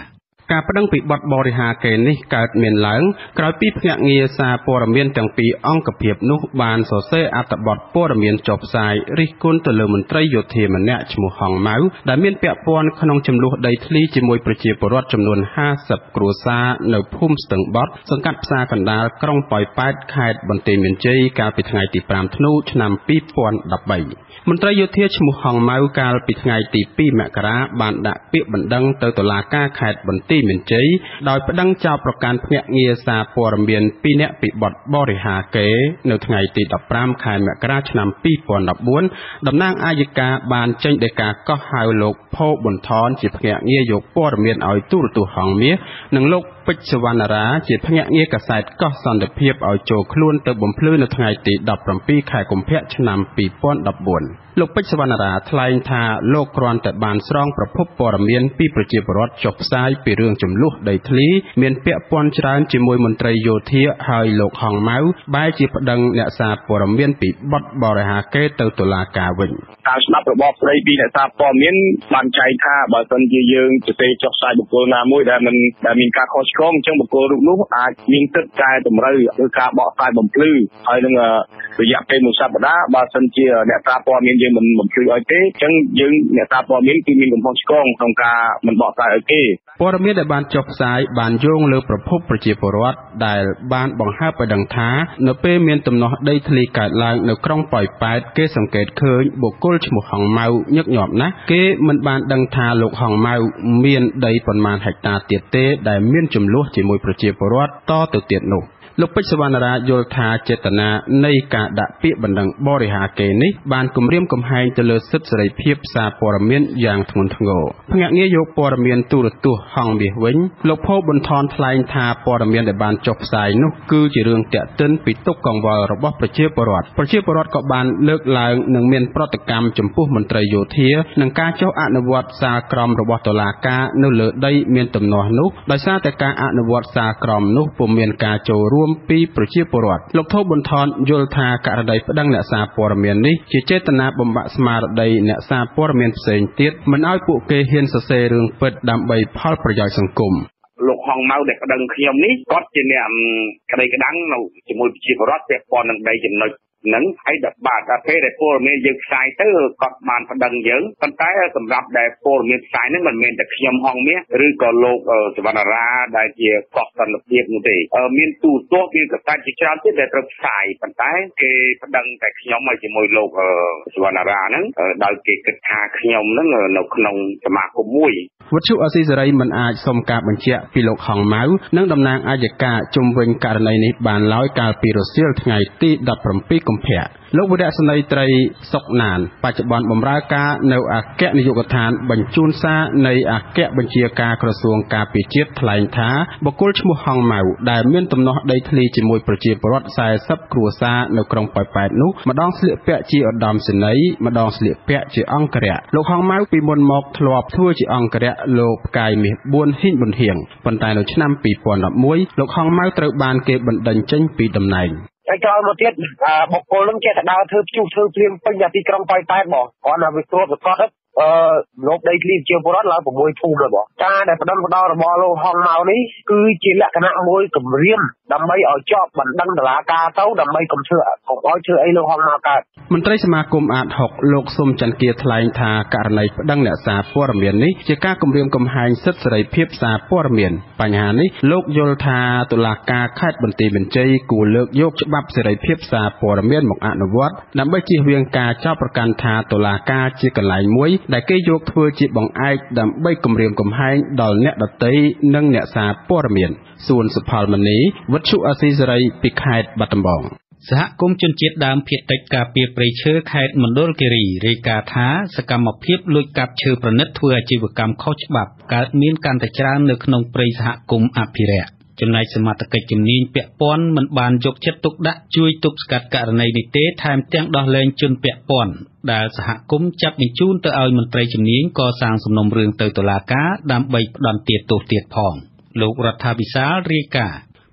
ការប្តឹងពីបទបរិហាកេរនេះកើតមានឡើងក្រោយពីភ្នាក់ងារសារព័ត៌មានទាំងពីរអង្គភាពនោះបានសរសេរអត្ថបទព័ត៌មានចុះផ្សាយរិះគន់ទៅលើមន្ត្រីយោធាម្នាក់ឈ្មោះហងម៉ៅដែលមានពាក់ព័ន្ធក្នុងចំនួនដីធ្លីជាមួយប្រជាពលរដ្ឋចំនួនห้าสิบគ្រួសារនៅភូមិស្ទឹងបត់សង្កាត់ផ្សារកណ្ដាលក្រុងប៉ោយប៉ែតខេត្តបន្ទាយមានជ័យកាលពីថ្ងៃទីfiveធ្នូឆ្នាំtwo thousand thirteenមន្ត្រីយោធាឈ្មោះហងម៉ៅកាលពីថ្ងៃទីtwoមករាបានដាក់ពាក្យបណ្ដឹងទៅតុលាការខេត្តបន្ទាយមានជ័យដោយប្តឹងចោទប្រកាន់ភ្នាក់ងារសារព័ត៌មានពីរនាក់ពីបទបរិហាកេរនៅថ្ងៃទីfifteenខែមករាឆ្នាំtwo thousand fourteenតំណាងអាយកាបានចេញដីកាកោះហៅលោកផូប៊ុនថនជាភ្នាក់ងារយកព័ត៌មានឲ្យទូរទស្សន៍ហងមាសនិងលោកពេជ្រសវណ្ណារាជាភ្នាក់ងារកាសែតកោះសន្តិភាពឲ្យចូលខ្លួនទៅបំភ្លឺនៅថ្ងៃទីseventeenខែកុម្ភៈឆ្នាំtwo thousand fourteenលោកពេជ្រសវណ្ណារាថ្លែងថាលោកគ្រាន់តែបានស្រង់ប្រភពព័ត៌មានពីប្រជាពលរដ្ឋចុះផ្សាយពីរឿងចំនួនដីធ្លីមានពាក់ព័ន្ធច្រើនជាមួយមន្ត្រីយោធាហើយលោកហងម៉ៅបែរជាប្តឹងអ្នកសារព័ត៌មានពីបទបរិហាកេរទៅតុលាការវិញតាមស្ដាប់របបស្ដីពីអ្នកសារព័ត៌មានបានចែងថាបើសិនជាយើងទៅទេចុះផ្សាយបុគ្គលណាមួយដែលមិនដែលមានការខុសឆ្គងអញ្ចឹងបុគ្គលរូបនោះអាចមានទឹកកែតម្រូវឬការបកស្រាយបំភ្លឺហើយនឹងរយៈពេលមួយសប្តាហ៍បើសិនជាអ្នកសារព័ត៌មានយើងមិនបំភ្លឺឲ្យទេអញ្ចឹងយើងអ្នកសារព័ត៌មានគឺមានកំហុសឆ្គងក្នុងការមិនបកស្រាយឲ្យគេព័ត៌មានដែលបានចុះផ្សាយបានយោងលើប្រភពប្រជាពលរដ្ឋដែលបានបង្ហើបឲ្យដឹងថានៅពេលមានទំនាស់ដីធ្លីកើតឡើងនៅក្រុងប៉ោយប៉ែតគេសង្កេតឃើញបុគ្គលឈ្មោះហងម៉ៅញឹកញាប់ណាស់គេមិនបានដឹងថាលោកហងម៉ៅមានដីប៉ុន្មានហិកតាទៀតទេដែលមានចំនួនជាមួយប្រជាពលរដ្ឋតទៅទៀតនោះលោកពេជ្រសវណ្ណារាយល់ថាចេតនានៃការដាក់ពាក្យបណ្ដឹងបរិហាកេរនេះបានគំរាមកំហែងទៅលើសិទ្ធិសេរីភាពសារព័ត៌មានយ៉ាងធ្ងន់ធ្ងរភ្នាក់ងារយកព័ត៌មានទូរទស្សន៍ហងមាសវិញលោកផូប៊ុនថនថ្លែងថាព័ត៌មានដែលបានចុះផ្សាយនោះគឺជារឿងតាក់ទិនពីទុកកង្វល់របស់ប្រជាពលរដ្ឋប្រជាពលរដ្ឋក៏បានលើកឡើងនិងមានប្រតិកម្មចំពោះមន្ត្រីយោធានិងការចុះអនុវត្តសាលក្រមរបស់តុលាការនៅលើដីមានទំនាស់នោះដោយសារតែការអនុវត្តសាលក្រមនោះពុំមានការចូលរួមពីប្រជាពលរដ្ឋលោកថូប៊ុនថនយល់ថាករណីប្តឹងអ្នកសារព័ត៌មាននេះជាចេតនាបំបាក់ស្មារតីអ្នកសារព័ត៌មានផ្សេងទៀតមិនឲ្យពួកគេហ៊ានសរសេររឿងពិតដើម្បីផលប្រយោជន៍សង្គមលោកហងម៉ៅដែលប្តឹងខ្ញុំនេះគាត់ជាអ្នកក្តីក្តាំងនៅជាមួយប្រជាពលរដ្ឋពាក់ព័ន្ធនឹងដីចំណុចនឹងហើយដល់បាទដល់ពេលដែលព័ត៌មានយើងផ្សាយទៅគាត់បានប្តឹងយើងប៉ុន្តែសម្រាប់ដែលព័ត៌មានផ្សាយនេះមិនមែនតែខ្ញុំហងមាសឬក៏លោកសវណ្ណារាដែលជាកោះសន្តិភាពនោះទេមានទូរទស្សន៍មានកសែតជាច្រើនទៀតដែលត្រូវផ្សាយប៉ុន្តែគេប្តឹងតែខ្ញុំហើយជាមួយលោកសវណ្ណារាហ្នឹងដោយគេគិតថាខ្ញុំហ្នឹងនៅក្នុងសមាគមមួយវត្ថុអសីសេរីមិនអាចសុំការបញ្ជាក់ពីលោកហងម៉ៅនិងតំណាងអាយកាជុំវិញករណីនេះបានឡើយកាលពីរសៀលថ្ងៃទីseventeenកុម្ភៈលោកវីរៈសេនីត្រីសុកណានបច្ចុប្បន្នបម្រើការនៅអគ្គនាយកដ្ឋានបញ្ជូនសារនៃអគ្គបញ្ជាការក្រសួងការពារជាតិថ្លែងថាបុគ្គលឈ្មោះហងម៉ៅដែលមានទំនាស់ដីធ្លីជាមួយប្រជាពលរដ្ឋfortyគ្រួសារនៅក្រុងប៉ោយប៉ែតនោះម្ដងស្លៀកពាក់ជាឧត្តមសេនីយ៍ម្ដងស្លៀកពាក់ជាអង្គរៈលោកហងម៉ៅពីមុនមកធ្លាប់ធ្វើជាអង្គរៈលោកផ្កាយមាសfourហ៊ីងប៊ុនហៀងប៉ុន្តែនៅឆ្នាំtwo thousand elevenលោកហងម៉ៅត្រូវបានគេបណ្តេញចេញពីតំណែងហើយក្រោយមកទៀតបុគ្គលនឹងចេះតែដើរធ្វើព្យុះធ្វើព្រាមពេញទីក្រុងប៉ោយប៉ែតបងគាត់នៅវាគ្របសកត់អឺលោកដីធ្លីជាពលរដ្ឋឡើងsixភូមិហើយបងការដែលផ្ដិតផ្ដល់របស់លោកហងម៉ៅនេះគឺជាលក្ខណៈមួយគម្រាមដើម្បីឲ្យជាប់បណ្ដឹងតុលាការទៅដើម្បីកុំធ្វើកុំឲ្យធ្វើអីលោកហងម៉ៅកើតមន្ត្រីសមាគមអាតsixលោកស៊ុំច័ន្ទគាថ្លែងថាករណីប្តឹងអ្នកសារព័ត៌មាននេះជាការគំរាមកំហែងសិទ្ធិសេរីភាពសារព័ត៌មានបញ្ហានេះលោកយល់ថាតុលាការខេត្តបន្ទាយមានជ័យគួរលើកយកច្បាប់សេរីភាពសារព័ត៌មានមកអនុវត្តដើម្បីជៀសវាងការចោទប្រកាន់ថាតុលាការជាកន្លែងមួយដែលគេយកធ្វើជាបង្អែកដើម្បីគំរាមកំហែងដល់អ្នកដទៃនិងអ្នកសារព័ត៌មានសួនសុផលមនីវិទ្យុអាស៊ីសេរីពីខេត្តបាត់ដំបងសហគមន៍ជនជាតិដើមភាគតិចការពារព្រៃឈើខេត្តមណ្ឌលគិរីរាយការណ៍ថាសកម្មភាពលួចកាប់ឈើប្រណិតធ្វើអាជីវកម្មខុសច្បាប់កើតមានកាន់តែច្រើននៅក្នុងព្រៃសហគមន៍អភិរក្សចំណែកសមត្ថកិច្ចជំនាញពាក់ព័ន្ធមិនបានយកចិត្តទុកដាក់ជួយទប់ស្កាត់ករណីនេះទេថែមទាំងដោះលែងជនពាក់ព័ន្ធដែលសហគមន៍ចាប់បញ្ជូនទៅឲ្យមន្ត្រីជំនាញកសាងសំណុំរឿងទៅតុលាការដើម្បីផ្ដន្ទាទោសទៀតផងលោករដ្ឋាភិបាលរាយការណ៍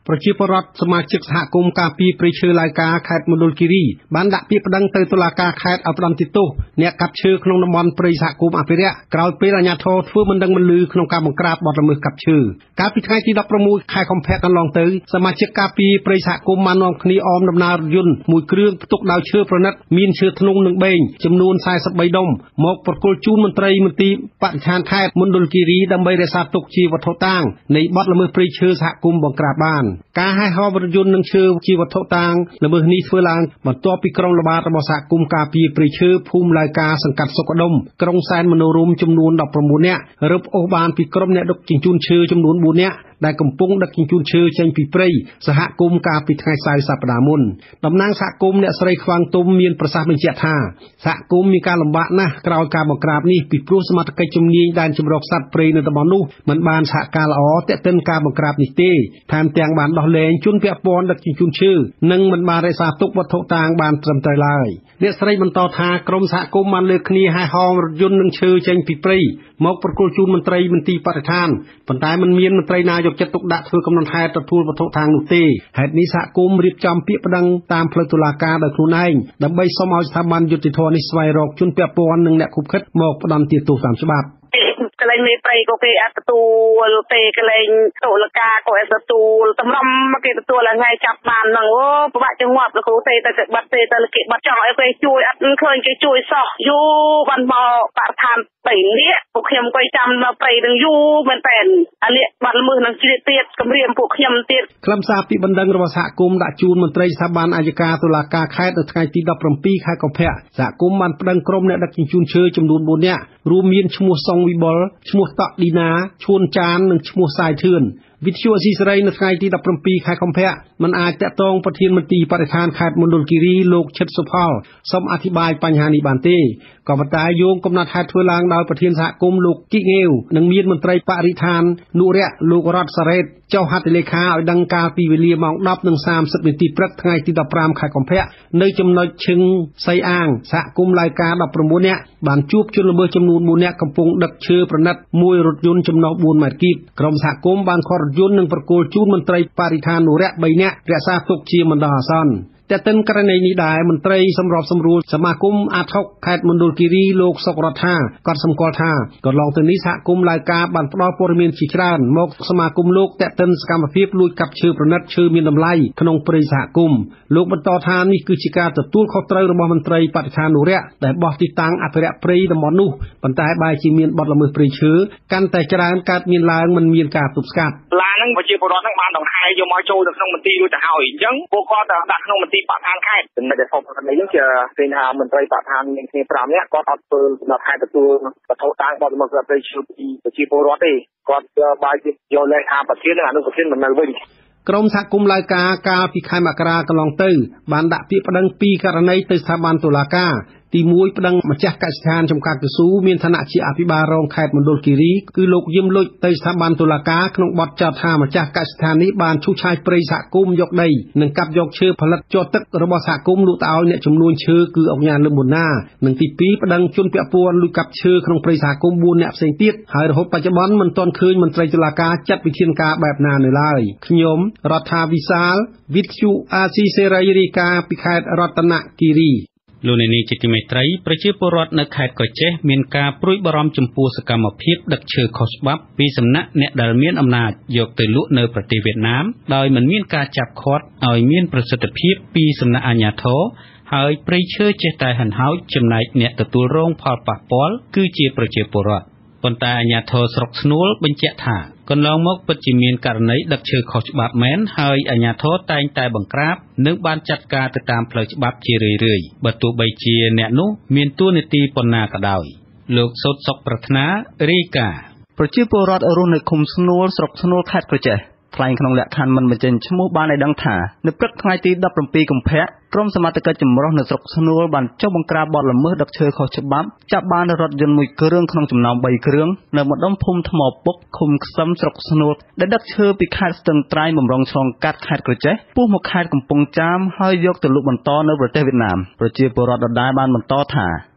ប្រជាពលរដ្ឋសមាជិកសហគមន៍ការពារព្រៃឈើឡាយការខេត្តមណ្ឌលគិរីបានដាក់ពាក្យប្តឹងទៅតុលាការខេត្តឲ្យផ្តន្ទាទោសអ្នកកាប់ឈើក្នុងតំបន់ព្រៃសហគមន៍អភិរក្សក្រោយពេលអាជ្ញាធរធ្វើមិនដឹងមិនឮក្នុងការបង្ក្រាបបទល្មើសកាប់ឈើកាលពីថ្ងៃទីដប់ប្រាំមួយខែកុម្ភៈកន្លងទៅសមាជិកការពារព្រៃសហគមន៍បាននាំគ្នាអមដំណើររថយន្តមួយគ្រឿងផ្ទុកដោយឈើប្រណិតមានឈើធ្នង់និងបេងចំនួនសែសិបបីដុំមកប្រគល់ជូនមន្ត្រីមន្ទីរបរិស្ថានខេត្តមណ្ឌលគិរីដើម្បីរក្សាទុកជាវត្ថុតាងនៃបទល្មើសព្រៃឈើសហគមន៍បង្ក្រាបបានការហែហោរថយន្តនិងឈើជាវត្ថុតាងល្មើសនេះធ្វើឡើងបន្ទាប់ពីក្រុមល្បាតរបស់សហគមន៍ការពារព្រៃឈើភូមិឡាយការសង្កាត់សុខដុមក្រុងសែនមនោរម្យចំនួនដប់ប្រាំបួននាក់រឹបអូសបានពីក្រុមអ្នកដឹកជញ្ជូនឈើចំនួនបួននាក់ដែលកំពុងដឹកជញ្ជូនឈើចេញពីព្រៃសហគមន៍កាលពីថ្ងៃសៅរ៍សប្តាហ៍មុនតំណាងសហគមន៍អ្នកស្រីខ្វាងទុំមានប្រសាសន៍បញ្ជាក់ថាសហគមន៍មានការលំបាកណាស់ក្រោយការបង្ក្រាបនេះពីព្រោះសមត្ថកិច្ចជំនាញដែនជម្រកសត្វព្រៃនៅតំបន់នោះមិនបានសហការល្អទាក់ទិនការបង្ក្រាបនេះទេថែមទាំងបានដោះលែងជនពាក់ព័ន្ធដឹកជញ្ជូនឈើនិងមិនបានរក្សាទុកវត្ថុតាងបានត្រឹមត្រូវឡើយអ្នកស្រីបន្តថាក្រុមសហគមន៍បានលើកគ្នាហែហោររថយន្តនិងឈើចេញពីព្រៃមកប្រគល់ជូនមន្ត្រីមន្ទីរបរិស្ថានប៉ុន្តែមិនមានមន្ត្រីណាយកចិត្តទុកដាក់ធ្វើកំណត់ហេតុទទួលវត្ថុតាងនោះទេហេតុនេះសហគមន៍រៀបចំពាក្យប្តឹងតាមផ្លូវតុលាការដោយខ្លួនឯងដើម្បីសុំឲ្យស្ថាប័នយុតិធម៌នេះស្វែងរកជនពាក់ព័ន្ធនិងអ្នកឃុបឃិតមកផ្តន្ទាទោសតាមច្បាប់កលែងមេព្រៃក៏គេអត់ទទួលទេកលែងតុលាការក៏អត់ទទួលតម្រុំគេទទួលឡើងថ្ងៃចាប់បានហ្នឹងអូពិបាកចង្វាប់លោកគ្រូទេតែគេបាត់ទេតែគេបាត់ចង់ឲ្យគេជួយអត់ឃើញគេជួយសោះយូរបានមកបរិស្ថានបីនេះពួកខ្ញុំក៏ចាំនៅព្រៃនឹងយូរមែនតើអានេះបាត់ល្មើសនឹងជ្រៀតទៀតគម្រាមពួកខ្ញុំទៀតខ្លឹមសារពីបណ្ដឹងរបស់សហគមន៍ដាក់ជូនមន្ត្រីស្ថាប័នអัยការតុលាការខេត្តនៅថ្ងៃទីដប់ប្រាំពីរខែកុម្ភៈសហគមន៍បានប្តឹងក្រុមអ្នកដឹកជញ្ជូនឈើចំនួនបួននាក់រួមមានឈ្មោះសុងវិបុលឈ្មោះតក់ឌីណាឈួនចាននិងឈ្មោះសាយធឿនវិទ្យុអស៊ីសេរីនៅថ្ងៃទីដប់ប្រាំពីរខែកុម្ភៈមិនអាចតាក់ទងប្រធានមន្ទីរបរិស្ថានខេត្តមណ្ឌលគិរីលោកឈិតសុផលសូមអធិប្បាយបញ្ហានេះបានទេក៏ប៉ុន្តែយោងកំណត់ហេតុធ្វើឡើងដោយប្រធានសហគមន៍លោកគីងាវនិងមានមន្ត្រីបរិស្ថាននុរៈលោករតសារ៉េតចុះហត្ថលេខាឲ្យដឹងកាលពីវេលាម៉ោង ដប់និងសាមសិបនាទីព្រឹកថ្ងៃទីដប់ប្រាំខែកុម្ភៈនៅចំណុចឈឹងសៃអាងសហគមន៍ឡាយការដប់ប្រាំបួននាក់បានជួបជនល្មើសចំនួនបួននាក់កំពុងដឹកឈើប្រណិតមួយរថយន្តចំណុះបួនម៉ែត្រគីបក្រុមសហគមន៍បានខត់រថយន្តនិងប្រគល់ជូនមន្ត្រីបរិស្ថាននុរៈបីនាក់រក្សាទុកជាបណ្ដោះអាសន្នតែទិនករណីនេះដែរមន្ត្រីសម្របសម្រួលសមាគមអាតហុកខេត្តមណ្ឌលគិរីលោកសុករដ្ឋថាគាត់សម្គាល់ថាកន្លងទៅនេះសហគមន៍ឡាយការបានផ្ដល់ព័ត៌មានជាច្រើនមកសមាគមលោកតែទិនសកម្មភាពលួចកាប់ឈើប្រណិតឈើមានតម្លៃក្នុងព្រៃសហគមន៍លោកបន្តថានេះគឺជាការទទួលខុសត្រូវរបស់មន្ត្រីបរិស្ថាននុរៈដែលបោះទីតាំងអភិរក្សព្រៃតំបន់នោះប៉ុន្តែបែរជាមានបទល្មើសព្រៃឈើកាន់តែច្រើនកើតមានឡើងមិនមានការទប់ស្កាត់ឡានហ្នឹងប្រជាពលរដ្ឋហ្នឹងបានដង្ហែយកមកចូលទៅក្នុងមន្ទីររួចទៅហើយអញ្ចឹងពួកគាត់ដាក់ក្នុងមន្ទីរបរិស្ថានខេត្តចំណុចដែលសពករណីនេះជាឃើញថាមន្ត្រីបរិស្ថានមានគ្នាប្រាំនាក់គាត់អត់ធ្វើដំណើរខេត្តទទួលវត្ថុតាងបទល្មើសព្រៃឈើពីប្រជាពលរដ្ឋទេគាត់បែរជាយកលេខអាប្រធាននិងអនុប្រធានមកនៅវិញក្រុមសហគមន៍ឡាយការកាលពីខែមករាកន្លងទៅបានដាក់ពាក្យប្តឹងពីរករណីទៅស្ថាប័នតុលាការទីមួយប្តឹងម្ចាស់កសិដ្ឋានចំការកស៊ូមានឋានៈជាអភិបាលរងខេត្តមណ្ឌលគិរីគឺលោកយឹមលុចទៅស្ថាប័នតុលាការក្នុងបទចោទថាម្ចាស់កសិដ្ឋាននេះបានឈូសឆាយព្រៃសហគមន៍យកដីនិងកាប់យកឈើផលិតជាប់ទឹករបស់សហគមន៍លក់ទៅឲ្យអ្នកចំនួនឈើគឺអង្គញាលឹមប៊ុនណានិងទីពីរប្តឹងជនពាក់ព័ន្ធលួចកាប់ឈើក្នុងព្រៃសហគមន៍បួនអ្នកផ្សេងទៀតហើយរហូតបច្ចុប្បន្នមិនទាន់ឃើញមន្ត្រីតុលាការចាត់វិធានការបែបណានៅឡើយខ្ញុំរដ្ឋាវិសាលវិទ្យុអាស៊ីសេរីរាយការណ៍ពីខេត្តរតនគិរីលោកនាយកជាទីមេត្រីប្រជាពលរដ្ឋនៅខេត្តក្រចេះមានការព្រួយបារម្ភចំពោះសកម្មភាពដឹកឈើខុសច្បាប់ពីសំណាក់អ្នកដែលមានអំណាចយកទៅលក់នៅប្រទេសវៀតណាមដោយមិនមានការចាប់ឃាត់ឲ្យមានប្រសិទ្ធភាពពីសំណាក់អាជ្ញាធរហើយព្រៃឈើចេះតែហិនហោចចំណែកអ្នកទទួលរងផលប៉ះពាល់គឺជាប្រជាពលរដ្ឋប៉ុន្តែអាជ្ញាធរស្រុកស្នួលបញ្ជាក់ថាកន្លងមកពិតជាមានករណីដឹកឈើខុសច្បាប់មែនហើយអាជ្ញាធរតែងតែបង្ក្រាបនិងបានចាត់ការទៅតាមផ្លូវច្បាប់ជារឿយៗបើទោះបីជាអ្នកនោះមានតួនាទីប៉ុណ្ណាក៏ដោយលោកសុតសុកប្រាថ្នារាយការណ៍ប្រជាពលរដ្ឋរស់នៅឃុំស្នួលស្រុកស្នួលខេត្តក្រចេះថ្លែងក្នុងលក្ខខណ្ឌមិនបញ្ចេញឈ្មោះបានឲ្យដឹងថានៅព្រឹកថ្ងៃទីដប់ប្រាំពីរកុម្ភៈក្រុមសមត្ថកិច្ចចម្រុះនៅស្រុកស្នួលបានចុះបង្ក្រាបបទល្មើសដឹកឈើខុសច្បាប់ចាប់បានរថយន្តមួយគ្រឿងក្នុងចំណោមបីគ្រឿងនៅម្ដុំភូមិថ្មពុកឃុំខ្សឹមស្រុកស្នួលដែលដឹកឈើពីខេត្តស្ទឹងត្រែងបំរុងឆ្លងកាត់ខេត្តក្រចេះពោះមកខេត្តកំពង់ចាមហើយយកទៅលក់បន្តនៅប្រទេសវៀតណាមប្រជាពលរដ្ឋដដែលបានបន្តថា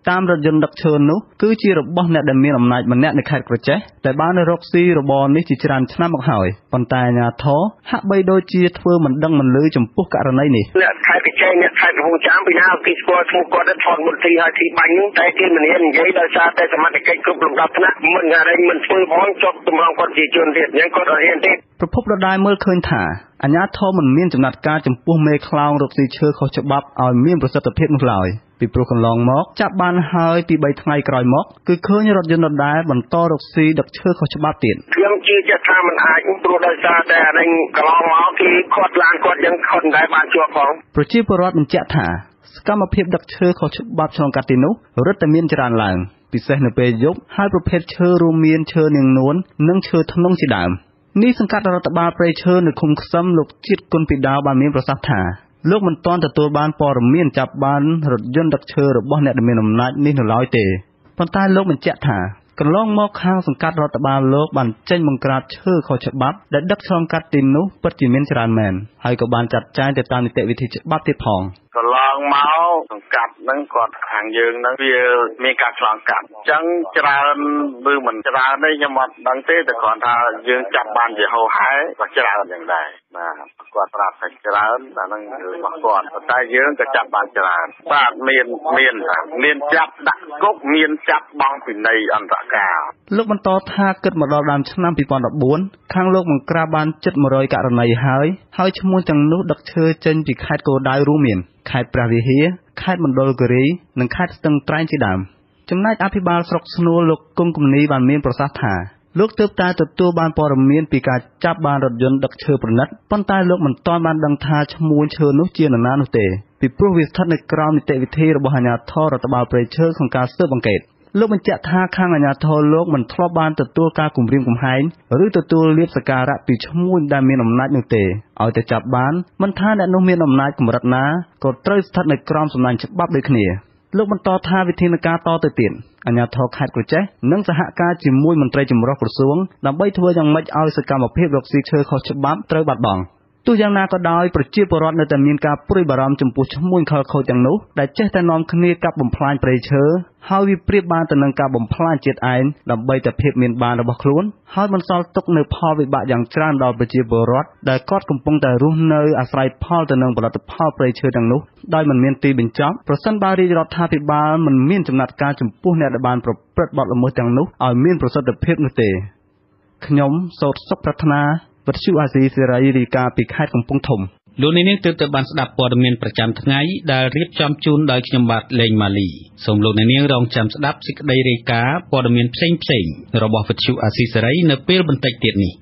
តាមរថយន្តដឹកឈើនោះគឺជារបស់អ្នកដែលមានអំណាចម្នាក់នៅខេត្តក្រចេះដែលបានរកស៊ីរបរនេះជាច្រើនឆ្នាំមកហើយប៉ុន្តែអាជ្ញាធរហាក់បីដូចជាធ្វើមិនដឹងមិនឮចំពោះករណីនេះអ្នកខេត្តក្រចេះអ្នកខេត្តកំពង់ចាមពីណាគេស្គាល់ឈ្មោះគាត់ថតមន្ត្រីហើយទីបាញ់នោះតែគេមិនហ៊ាននិយាយដោយសារតែសមត្ថកិច្ចគ្រប់លំដាប់ថ្នាក់មិនថាមិនធ្វើផងចុះតម្រង់គាត់ជាជនទៀតយ៉ាងគាត់អត់ហ៊ានទេប្រភពដដែលមើលឃើញថាអាជ្ញាធរមិនមានចំណាត់ការចំពោះមេខ្លោងរកស៊ីឈើខុសច្បាប់ឲ្យមានប្រសិទ្ធភាពនោះឡើយពីព្រោះកន្លងមកចាប់បានហើយពីបីថ្ងៃក្រោយមកគឺឃើញរថយន្តដដែលបន្តរកស៊ីដឹកឈើខុសច្បាប់ទៀតខ្ញុំជឿជាក់ថាមិនអាចព្រោះដោយសារតែអានេះកន្លងមកគេខាត់ឡានគាត់យ៉ាងខុសដែរបានជាប់ផងប្រជាពលរដ្ឋបញ្ជាក់ថាសកម្មភាពដឹកឈើខុសច្បាប់ឆ្លងកាត់ទីនោះរឹតតែមានច្រើនឡើងពិសេសនៅពេលយប់ហើយប្រភេទឈើរួមមានឈើនាងនួននិងឈើធ្នង់ជាដើមនេះសង្កាត់រដ្ឋបាលព្រៃឈើនៅឃុំខ្សឹមលោកជាតិគុណពីដាវបានមានប្រសាសន៍ថាលោកមិនទាន់ទទួលបានព័ត៌មានចាប់បានរថយន្តដឹកឈើរបស់អ្នកដែលមានអំណាចនេះនៅឡើយទេប៉ុន្តែលោកបញ្ជាក់ថាកន្លងមកខាងសង្កាត់រដ្ឋបាលលោកបានចេញបង្ក្រាបឈើខុសច្បាប់ដែលដឹកឆ្លងកាត់ទីនោះពិតជាមានច្រើនមែនហើយក៏បានចាត់ចែងទៅតាមនីតិវិធីច្បាប់ទៀតផងកន្លងមកសង្កាត់ហ្នឹងគាត់ខាងយើងហ្នឹងវាមានការឆ្លងកាត់អញ្ចឹងច្រើនឬមិនច្រើនទេខ្ញុំអត់ដឹងទេតែគ្រាន់ថាយើងចាប់បានជាហោហែក៏ច្រើនយ៉ាងដែរបាទគាត់ប្រាប់ថាច្រើនអាហ្នឹងរបស់គាត់ប៉ុន្តែយើងក៏ចាប់បានច្រើនបាទមានមានមានចាប់ដាក់គុកមានចាប់បង់ពិន័យអន្តរកាលលោកបន្តថាគិតមកដល់ដើមឆ្នាំពីរពាន់ដប់បួនខាងលោកបង្ក្រាបបានជិតមួយរយករណីហើយហើយឈ្មោះទាំងនោះដឹកឈើចេញពីខេត្តគោលដៅរួមមានខេត្តព្រះវិហារខេត្តមណ្ឌលគិរីនិងខេត្តស្ទឹងត្រែងជាដើមចំណែកអភិបាលស្រុកស្នួលលោកគង់គំនីបានមានប្រសាសន៍ថាលោកទើបតែទទួលបានព័ត៌មានពីការចាប់បានរថយន្តដឹកឈើប្រណិតប៉ុន្តែលោកមិនទាន់បានដឹងថាឈ្មោះឈើនោះជានរណានោះទេពីព្រោះវាស្ថិតនៅក្រោមនីតិវិធីរបស់អាជ្ញាធររដ្ឋបាលព្រៃឈើក្នុងការស៊ើបអង្កេតលោកបញ្ជាក់ថាខាងអាជ្ញាធរលោកមិនធ្លាប់បានទទួលការគំរាមកំហែងឬទទួលលាភសក្ការៈពីឈ្មោះដែលមានអំណាចនោះទេឲ្យតែចាប់បានមិនថាអ្នកនោះមានអំណាចកម្រិតណាក៏ត្រូវស្ថិតនៅក្រោមសំណាញ់ច្បាប់ដូចគ្នាលោកបន្តថាវិធានការតទៅទៀតអាជ្ញាធរខេត្តក្រចេះនឹងសហការជាមួយមន្ត្រីចម្រុះក្រសួងដើម្បីធ្វើយ៉ាងម៉េចឲ្យសកម្មភាពរកស៊ីឈើខុសច្បាប់ត្រូវបាត់បង់ទោះយ៉ាងណាក៏ដោយប្រជាពលរដ្ឋនៅតែមានការព្រួយបារម្ភចំពោះឈ្មោះខលខូចទាំងនោះដែលចេះតែនាំគ្នាកាប់បំផ្លាញព្រៃឈើហើយវាប្រៀបបានទៅនឹងការបំផ្លាញជាតិឯងដើម្បីតែភាពមានបានរបស់ខ្លួនហើយបន្សល់ទុកនៅផលវិបាកយ៉ាងច្រើនដល់ប្រជាពលរដ្ឋដែលគាត់កំពុងតែរស់នៅអាស្រ័យផលទៅនឹងផលិតផលព្រៃឈើទាំងនោះដោយមិនមានទីបញ្ចប់ប្រសិនបើរាជរដ្ឋាភិបាលមិនមានចំណាត់ការចំពោះអ្នកដែលបានប្រព្រឹត្តបទល្មើសទាំងនោះឲ្យមានប្រសិទ្ធភាពនោះទេខ្ញុំសូត្រសុខប្រាថ្នាវិទ្យុអាស៊ីសេរីរាយការណ៍ពីខេត្តកំពង់ធំលោកនាងទើបតែបានស្ដាប់ព័ត៌មានប្រចាំថ្ងៃដែលរៀបចំជូនដោយខ្ញុំបាទលេងម៉ាលីសូមលោកនាងរងចាំស្ដាប់សេចក្តីរាយការណ៍ព័ត៌មានផ្សេងផ្សេងរបស់វិទ្យុអាស៊ីសេរីនៅពេលបន្តិចទៀតនេះ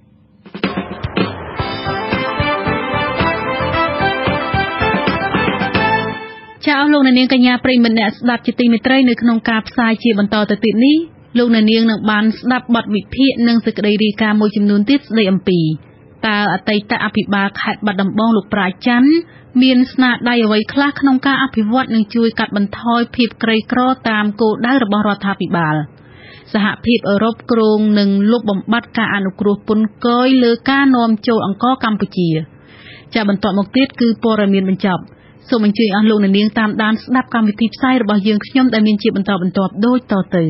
ចាអស់លោកនាងកញ្ញាប្រិយមិត្តអ្នកស្ដាប់ជាទីមេត្រីនៅក្នុងការផ្សាយជាបន្តទៅទៀតនេះលោកនាងនឹងបានស្ដាប់បទវិភាគនិងសេចក្តីរាយការណ៍មួយចំនួនទៀតស្ដីអំពីតើអតីតអភិបាលខេត្តបាត់ដំបងលោកប្រាជ្ញច័ន្ទមានស្នាដៃអ្វីខ្លះក្នុងការអភិវឌ្ឍនិងជួយកាត់បន្ថយភាពក្រីក្រតាមគោលដៅរបស់រដ្ឋាភិបាលសហភាពអឺរ៉ុបគ្រោងនឹងលុបបំបាត់ការអនុគ្រោះពន្ធគយលើការនាំចូលអង្ករកម្ពុជាចាបន្តមកទៀតគឺព័ត៌មានបញ្ចប់សូមអញ្ជើញអស់លោកនាងតាមដានស្ដាប់កម្មវិធីផ្សាយរបស់យើងខ្ញុំដែលមានជាបន្តបន្ទាប់ដូចតទៅ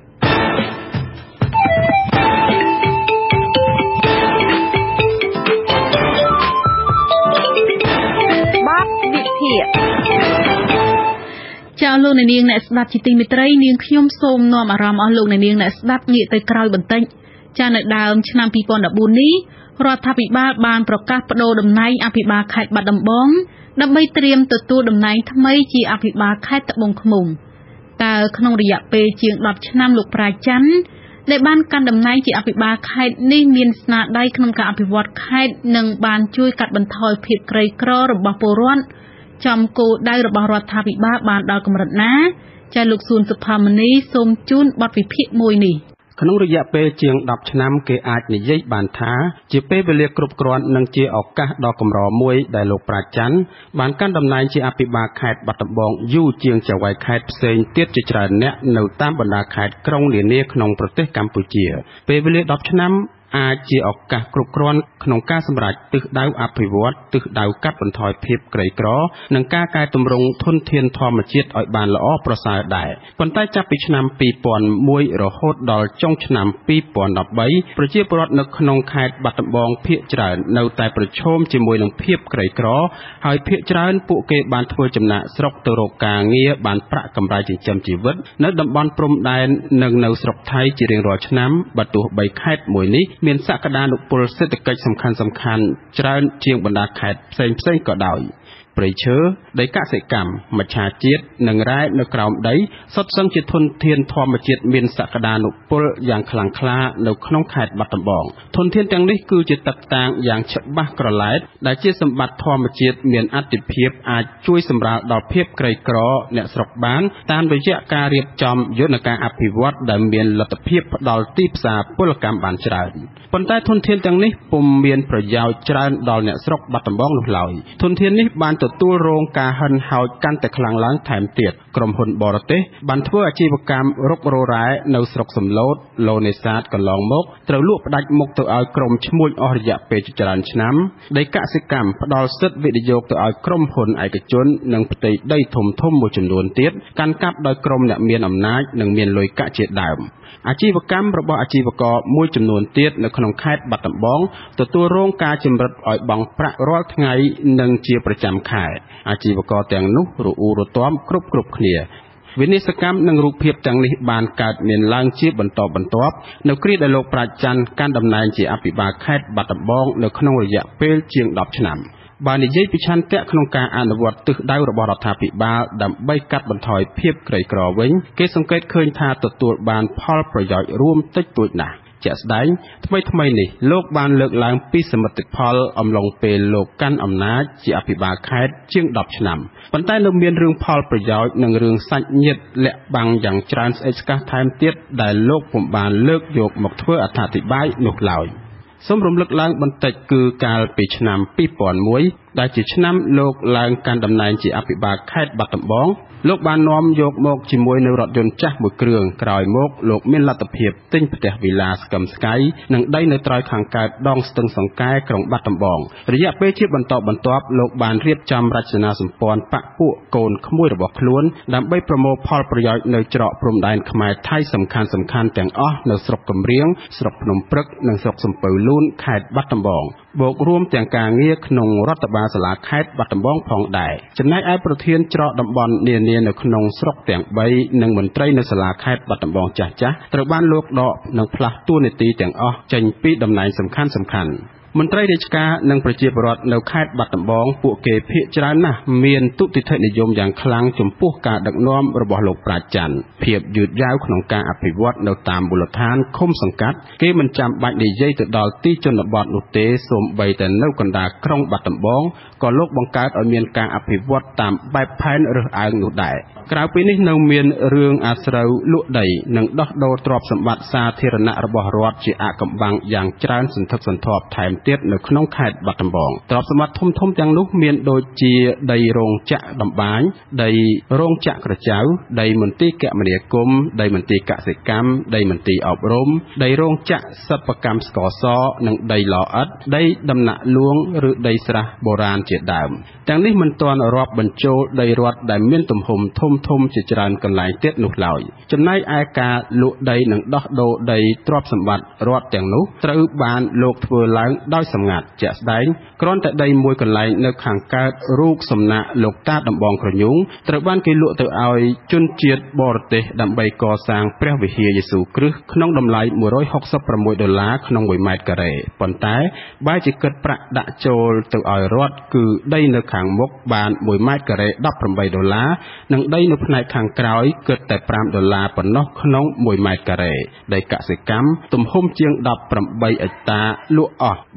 ចាលោកនាងអ្នកស្ដាប់ជាទីមេត្រីនាងខ្ញុំសូមនាំអារម្មណ៍អស់លោកនាងអ្នកស្ដាប់ងាកទៅក្រោយបន្តិចចានៅដើមឆ្នាំពីរពាន់ដប់បួននេះរដ្ឋាភិបាលបានប្រកាសប្តូរតំណែងអភិបាលខេត្តបាត់ដំបងដើម្បីត្រៀមទទួលតំណែងថ្មីជាអភិបាលខេត្តត្បូងឃ្មុំតើក្នុងរយៈពេលជាងដប់ឆ្នាំលោកប្រាជ្ញច័ន្ទដែលបានកាន់តំណែងជាអភិបាលខេត្តនេះមានស្នាដៃក្នុងការអភិវឌ្ឍខេត្តនិងបានជួយកាត់បន្ថយភាពក្រីក្ររបស់ពលរដ្ឋចំគោលដៅរបស់រដ្ឋាភិបាលបានដល់កម្រិតណាចាលោកសួនសុផាមនីសូមជូនបទវិភាគមួយនេះក្នុងរយៈពេលជាងដប់ឆ្នាំគេអាចនិយាយបានថាជាពេលវេលាគ្រប់គ្រាន់និងជាឱកាសដ៏កម្រមួយដែលលោកប្រាជ្ញច័ន្ទបានកាន់តំណែងជាអភិបាលខេត្តបាត់ដំបងយូរជាងចៅហ្វាយខេត្តផ្សេងទៀតជាច្រើនអ្នកនៅតាមបណ្ដាខេត្តក្រុងនានាក្នុងប្រទេសកម្ពុជាពេលវេលាដប់ឆ្នាំអាចជាឱកាសគ្រប់គ្រាន់ក្នុងការសម្រេចទិសដៅអភិវឌ្ឍទិសដៅកាត់បន្ថយភាពក្រីក្រនិងការកែតម្រង់ធនធានធម្មជាតិឲ្យបានល្អប្រសើរដែរប៉ុន្តែចាប់ពីឆ្នាំពីរពាន់មួយរហូតដល់ចុងឆ្នាំពីរពាន់ដប់បីប្រជាពលរដ្ឋនៅក្នុងខេត្តបាត់ដំបងភាគច្រើននៅតែប្រឈមជាមួយនឹងភាពក្រីក្រហើយភាគច្រើនពួកគេបានធ្វើចំណាកស្រុកទៅរកការងារបានប្រាក់កម្រៃចិញ្ចឹមជីវិតនៅតំបន់ព្រំដែននិងនៅស្រុកថៃជារៀងរាល់ឆ្នាំបើទោះបីខេត្តមួយនេះមានសក្តានុពលសេដ្ឋកិច្ចសំខាន់ៗច្រើនជាងបណ្ដាខេត្តផ្សេងៗក៏ដោយព្រៃឈើដីកសិកម្មមច្ឆជាតិនិងរ៉ែនៅក្រោមដីសុទ្ធសឹងជាធនធានធម្មជាតិមានសក្តានុពលយ៉ាងខ្លាំងក្លានៅក្នុងខេត្តបាត់ដំបងធនធានទាំងនេះគឺជាទឹកតាងយ៉ាងច្បាស់ក្រឡែតដែលជាសម្បត្តិធម្មជាតិមានអត្ថិភាពអាចជួយសម្រាលដល់ភាពក្រីក្រអ្នកស្រុកបានតាមរយៈការរៀបចំយន្តការអភិវឌ្ឍដែលមានលទ្ធភាពផ្ដល់ទីផ្សារពលកម្មបានច្រើនប៉ុន្តែធនធានទាំងនេះពុំមានប្រយោជន៍ច្រើនដល់អ្នកស្រុកបាត់ដំបងនោះឡើយធនធាននេះបានទទួលរងការហិនហោចកាន់តែខ្លាំងឡើងថែមទៀតក្រុមហ៊ុនបរទេសបានធ្វើអាជីវកម្មរុករ៉ែនៅស្រុកសំឡូតឡូនេសាទកន្លងមកត្រូវលក់ផ្ដាច់មុខទៅឲ្យក្រុមឈ្មួញអស់រយៈពេលច្រើនឆ្នាំដីកសិកម្មផ្ដល់សិទ្ធិវិនិយោគទៅឲ្យក្រុមហ៊ុនឯកជននិងផ្ទៃដីធំៗមួយចំនួនទៀតកាន់កាប់ដោយក្រុមអ្នកមានអំណាចនិងមានលុយកាក់ជាដើមអាជីវកម្មរបស់អាជីវករមួយចំនួនទៀតនៅក្នុងខេត្តបាត់ដំបងទទួលរងការជំរិតឲ្យបង់ប្រាក់រាល់ថ្ងៃនិងជាប្រចាំខែអាជីវករទាំងនោះរអ៊ូរទាំគ្រប់គ្រប់គ្នាវិនិស្សកម្មនិងរូបភាពទាំងនេះបានកើតមានឡើងជាបន្តបន្ទាប់នៅគ្រាដែលលោកប្រាជ្ញច័ន្ទកាន់តំណែងជាអភិបាលខេត្តបាត់ដំបងនៅក្នុងរយៈពេលជាងដប់ឆ្នាំបើនិយាយពីឆន្ទៈក្នុងការអនុវត្តទិសដៅរបស់រដ្ឋាភិបាលដើម្បីកាត់បន្ថយភាពក្រីក្រវិញគេសង្កេតឃើញថាទទួលបានផលប្រយោជន៍រួមតិចតួចណាស់ជាក់ស្ដែងថ្មីថ្មីនេះលោកបានលើកឡើងពីសមិទ្ធផលអំឡុងពេលលោកកាន់អំណាចជាអភិបាលខេត្តជាងដប់ឆ្នាំប៉ុន្តែនៅមានរឿងផលប្រយោជន៍និងរឿងសាច់ញាតិលាក់បាំងយ៉ាងច្រើនស្អិចស្កះថែមទៀតដែលលោកពុំបានលើកយកមកធ្វើអត្ថាធិប្បាយនោះឡើយសូមរំលឹកឡើងបន្តិចគឺកាលពីឆ្នាំពីរពាន់មួយដែលជាឆ្នាំលោកឡើងកាន់តំណែងជាអភិបាលខេត្តបាត់ដំបងលោកបាននាំយកមកជាមួយនៅរថយន្តចាស់មួយគ្រឿងក្រោយមកលោកមានលទ្ធភាពទិញផ្ទះវីឡាស្កឹមស្កៃនិងដីនៅត្រើយខាងកើតដងស្ទឹងសង្កែក្រុងបាត់ដំបងរយៈពេលជាបន្តបន្ទាប់លោកបានរៀបចំរចនាសម្ព័ន្ធបកពួកកូនក្មួយរបស់ខ្លួនដើម្បីប្រមូលផលប្រយោជន៍នៅច្រកព្រំដែនខ្មែរថៃសំខាន់សំខាន់ទាំងអស់នៅស្រុកកំរៀងស្រុកភ្នំព្រឹកនិងស្រុកសំពៅលូនខេត្តបាត់ដំបងបូករួមទាំងការងារក្នុងរដ្ឋបាលសាលាខេត្តបាត់ដំបងផងដែរចំណែកឯប្រធានច្រកតំបន់នានានៅក្នុងស្រុកទាំងបីនិងមន្ត្រីនៅសាលាខេត្តបាត់ដំបងចាស់ចាស់ត្រូវបានលោកដកនិងផ្លាស់តួនាទីទាំងអស់ចេញពីតំណែងសំខាន់សំខាន់មន្ត្រីរាជការនិងប្រជាពលរដ្ឋនៅខេត្តបាត់ដំបងពួកគេភាគច្រើនណាស់មានទុតិធិនិយមយ៉ាងខ្លាំងចំពោះការដឹកនាំរបស់លោកប្រាជ្ញច័ន្ទភាពយឺតយ៉ាវក្នុងការអភិវឌ្ឍនៅតាមមូលដ្ឋានឃុំសង្កាត់គេមិនចាំបាច់និយាយទៅដល់ទីជនបទនោះទេសូម្បីតែនៅកណ្ដាលក្រុងបាត់ដំបងក៏លោកបង្កើតឲ្យមានការអភិវឌ្ឍតាមបែបផែនរើសអើងនោះដែរក្រៅពីនេះនៅមានរឿងអាស្រូវលក់ដីនិងដោះដូរទ្រព្យសម្បត្តិសាធារណៈរបស់រដ្ឋជាអាថ៌កំបាំងយ៉ាងច្រើនសន្ធឹកសន្ធាប់ថែមទៀតនៅក្នុងខេត្តបាត់ដំបងទ្រព្យសម្បត្តិធំធំទាំងនោះមានដូចជាដីរោងចក្រដំបានដីរោងចក្រក្រចៅដីមន្ទីរគមនាគមន៍ដីមន្ទីរកសិកម្មដីមន្ទីរអប់រំដីរោងចក្រសិប្បកម្មស្ករសនិងដីឡអិតដីដំណាក់លួងឬដីស្រះបុរាណជាដើមទាំងនេះមិនទាន់រាប់បញ្ចូលដីរដ្ឋដែលមានទំហំធំធំជាច្រើនកន្លែងទៀតនោះឡើយចំណែកឯការលក់ដីនិងដោះដូរដីទ្រព្យសម្បត្តិរដ្ឋទាំងនោះត្រូវបានលោកធ្វើឡើងដោយសម្ងាត់ជាក់ស្ដែងគ្រាន់តែដីមួយកន្លែងនៅខាងកើតរូបសំណាកលោកតាដំបងក្រញូងត្រូវបានគេលក់ទៅឲ្យជនជាតិបរទេសដើម្បីកសាងព្រះវិហារយេស៊ូវគ្រីស្ទក្នុងតម្លៃមួយរយហុកសិបប្រាំមួយដុល្លារក្នុងមួយម៉ែត្រការ៉េប៉ុន្តែបែរជាគិតប្រាក់ដាក់ចូលទៅឲ្យរដ្ឋគឺដីនៅខាងមុខបានមួយម៉ែត្រការ៉េដប់ប្រាំបីដុល្លារនិងដីនៅផ្នែកខាងក្រោយគិតតែប្រាំដុល្លារប៉ុណ្ណោះក្នុងមួយម៉ែត្រការ៉េដីកសិកម្មទំហំជាងដប់ប្រាំបីអិកតាលក់អស់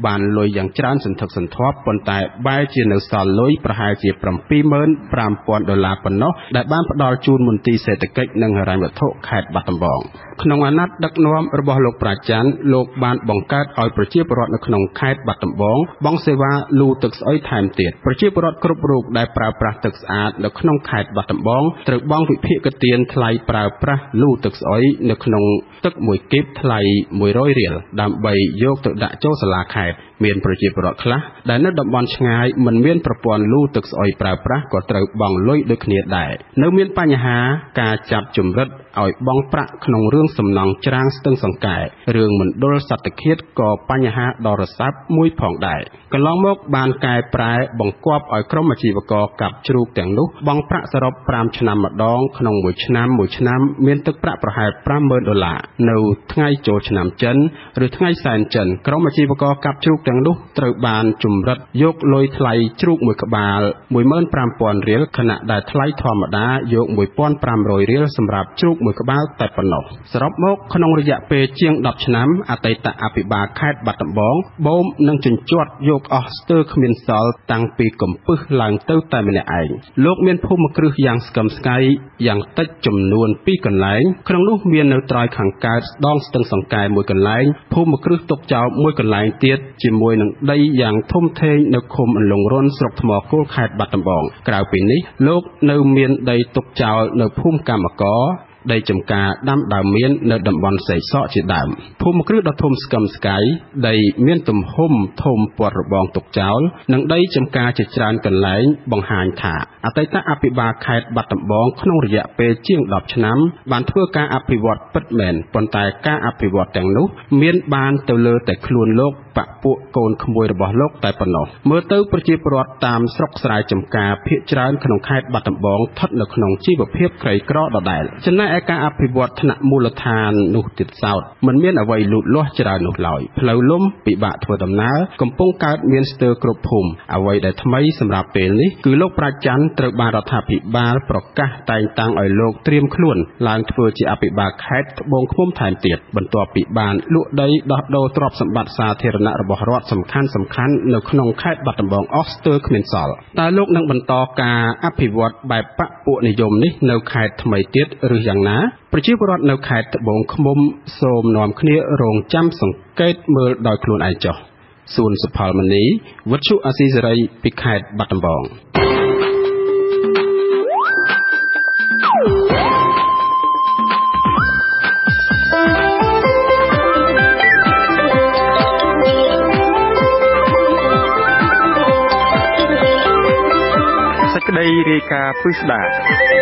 បានលុយយ៉ាងច្រើនសន្ធឹកសន្ធាប់ប៉ុន្តែបែរជានៅសល់លុយប្រហែលជា bảy mươi nghìn năm trămដុល្លារប៉ុណ្ណោះដែលបានផ្ដល់ជូនមន្ទីរសេដ្ឋកិច្ចនិងហិរញ្ញវត្ថុខេត្តបាត់ដំបងក្នុងអាណត្តិដឹកនាំរបស់លោកប្រាច័ន្ទលោកបានបង្កើតឲ្យប្រជាពលរដ្ឋនៅក្នុងខេត្តបាត់ដំបងបង់សេវាលូទឹកស្អុយថែមទៀតប្រជាពលរដ្ឋគ្រប់រូបដែលប្រើប្រាស់ទឹកស្អាតនៅក្នុងខេត្តបាត់ដំបងត្រូវបង់វិភាគទានថ្លៃប្រើប្រាស់លូទឹកស្អុយនៅក្នុងទឹកមួយគីបថ្លៃមួយរយរៀលដើម្បីយកទៅដាក់ចូលសាលាខេត្តមានប្រជាពលរដ្ឋខ្លះដែលនៅតំបន់ឆ្ងាយមិនមានប្រព័ន្ធលូទឹកស្អុយប្រើប្រាស់ក៏ត្រូវបង់លុយដូចគ្នាដែរនៅមានបញ្ហាការចាប់ជំរិតឲ្យបង់ប្រាក់ក្នុងរឿងសំណង់ច្រាំងស្ទឹងសង្កែរឿងមណ្ឌលសត្វឃាតក៏បញ្ហាដល់រស័ព្ទមួយផងដែរកន្លងមកបានកែប្រែបង្គាប់ឲ្យក្រុមអាជីវករកាប់ជ្រូកទាំងនោះបង់ប្រាក់សរុបប្រាំឆ្នាំម្ដងក្នុងមួយឆ្នាំមួយឆ្នាំមានទឹកប្រាក់ប្រហែល ប្រាំម៉ឺនដុល្លារនៅថ្ងៃចូលឆ្នាំចិនឬថ្ងៃសែនចិនក្រុមអាជីវករកាប់ជ្រូកទាំងនោះត្រូវបានជំរិតយកលុយថ្លៃជ្រូកមួយក្បាល មួយម៉ឺនប្រាំពាន់រៀលខណៈដែលថ្លៃធម្មតាយក មួយពាន់ប្រាំរយរៀលសម្រាប់ជ្រូកមួយក្បាលតែប៉ុណ្ណោះសរុបមកក្នុងរយៈពេលជាង ដប់ឆ្នាំអតីតអភិបាលខេត្តបាត់ដំបងបូមនិងជញ្ជាត់យកអស់ស្ទើរគ្មានសល់តាំងពីកំពឹសឡើងទៅតែម្នាក់ឯងលោកមានភូមិគ្រឹះយ៉ាងស្កឹមស្កៃយ៉ាងតិចចំនួនពីរកន្លែងក្នុងនោះមាននៅត្រើយខាងកើតដងស្ទឹងសង្កែមួយកន្លែងភូមិគ្រឹះទុកចោលមួយកន្លែងទៀតជាមួយនឹងដីយ៉ាងធំធេងនៅឃុំអន្លង់រុនស្រុកថ្មគោលខេត្តបាត់ដំបងក្រៅពីនេះលោកនៅមានដីទុកចោលនៅភូមិកម្មករដីចំការដាំដើមមៀននៅតំបន់សេកសកជាដើមភូមិគ្រឹះដ៏ធំស្កឹមស្កៃដីមានទំហំធំព័ទ្ធរបងទុកចោលនិងដីចំការជាច្រើនកន្លែងបង្ហាញថាអតីតអភិបាលខេត្តបាត់ដំបងក្នុងរយៈពេលជាង ដប់ឆ្នាំបានធ្វើការអភិវឌ្ឍពិតមែនប៉ុន្តែការអភិវឌ្ឍទាំងនោះមានបានទៅលើតែខ្លួនលោកបពពួកកូនក្មួយរបស់លោកតែប៉ុណ្ណោះមើលទៅប្រជាពលរដ្ឋតាមស្រុកស្រែចំការភាគច្រើនក្នុងខេត្តបាត់ដំបងស្ថិតនៅក្នុងជីវភាពក្រីក្រដដែលចំណែកឯការអភិវឌ្ឍថ្នាក់មូលដ្ឋាននោះទៀតសោតមិនមានអ្វីលូតលាស់ច្រើននោះឡើយផ្លូវលំពិបាកធ្វើដំណើរកំពុងកើតមានស្ទើរគ្រប់ភូមិអ្វីដែលថ្មីសម្រាប់ពេលនេះគឺលោកប្រាច័ន្ទត្រូវបានរដ្ឋាភិបាលប្រកាសតែងតាំងឲ្យលោកត្រៀមខ្លួនឡើងធ្វើជាអភិបាលខេត្តត្បូងឃ្មុំថែមទៀតបន្ទាប់ពីបានលក់ដីដោះដូរទ្រព្យសម្បត្តិសាធារណៈរបស់រដ្ឋសំខាន់សំខាន់នៅក្នុងខេត្តបាត់ដំបងអស់ស្ទើរគ្មានសល់តើលោកនឹងបន្តការអភិវឌ្ឍបែបបកពួកនិយមនេះនៅខេត្តថ្មីទៀតឬយ៉ាងណាប្រជាពលរដ្ឋនៅខេត្តត្បូងឃ្មុំសូមនាំគ្នារងចាំសង្កេតមើលដោយខ្លួនឯងចុះសួនសុផលមនីវិទ្យុអាស៊ីសេរីពីខេត្តបាត់ដំបងសេចក្តីរាយការណ៍ពិស្ដា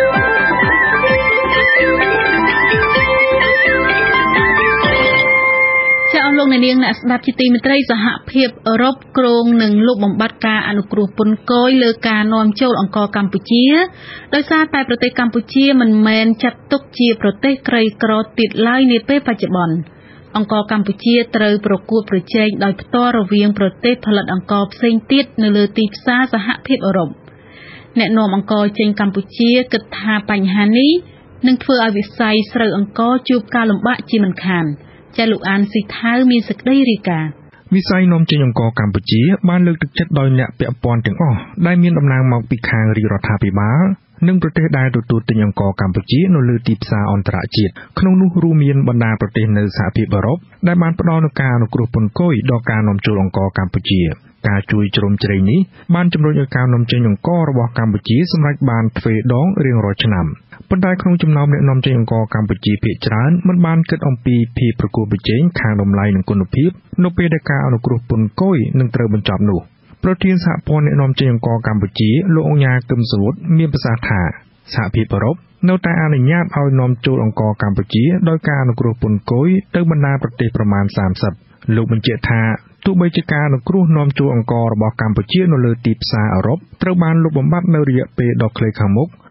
ចាអស់លោកអ្នកនាងអ្នកស្ដាប់ជាទីមេត្រីសហភាពអឺរ៉ុបគ្រោងនឹងលុបបំបាត់ការអនុគ្រោះពន្ធគយលើការនាំចូលអង្ករកម្ពុជាដោយសារតែប្រទេសកម្ពុជាមិនមែនចាត់ទុកជាប្រទេសក្រីក្រទៀតឡើយនាពេលបច្ចុប្បន្នអង្ករកម្ពុជាត្រូវប្រកួតប្រជែងដោយផ្ទាល់រវាងប្រទេសផលិតអង្ករផ្សេងទៀតនៅលើទីផ្សារសហភាពអឺរ៉ុបអ្នកនាំអង្ករចេញកម្ពុជាគិតថាបញ្ហានេះនឹងធ្វើឲ្យវិស័យស្រូវអង្ករជួបការលំបាកជាមិនខានចាលោកអានស៊ីថាវមានសេចក្តីរាយការណ៍វិស័យនាំចេញអង្ករកម្ពុជាបានលើកទឹកចិត្តដោយអ្នកពាក់ព័ន្ធទាំងអស់ដែលមានតំណែងមកពីខាងរាជរដ្ឋាភិបាលនិងប្រទេសដែលទទួលទិញអង្ករកម្ពុជានៅលើទីផ្សារអន្តរជាតិក្នុងនោះរួមមានបណ្ដាប្រទេសនៅសហភាពអឺរ៉ុបដែលបានផ្ដល់នូវការអនុគ្រោះពន្ធគយដល់ការនាំចូលអង្ករកម្ពុជាការជួយជ្រោមជ្រែងនេះបានជំរុញឲ្យការនាំចេញអង្កររបស់កម្ពុជាសម្រេចបានទ្វេដងរៀងរាល់ឆ្នាំប៉ុន្តែក្នុងចំណោមអ្នកនាំចេញអង្ករកម្ពុជាភាគច្រើនមិនបានគិតអំពីភាពប្រកួតប្រជែងខាងតម្លៃនិងគុណភាពនៅពេលដែលការអនុគ្រោះពន្ធគយនឹងត្រូវបញ្ចប់នោះប្រធានសហព័ន្ធអ្នកនាំចេញអង្ករកម្ពុជាលោកអង្ញាកឹមសវុតមានប្រសាសន៍ថាសហភាពអឺរ៉ុបនៅតែអនុញ្ញាតឲ្យនាំចូលអង្ករកម្ពុជាដោយការអនុគ្រោះពន្ធគយទៅបណ្ដាប្រទេសប្រមាណសាមសិបលោកបញ្ជាក់ថាទោះបីជាការអនុគ្រោះនាំចូលអង្កររបស់កម្ពុជានៅលើទីផ្សារអឺរ៉ុបត្រូវបានលុបបំបាត់នៅរយៈពេលដ៏ខ្លីខាងមុខ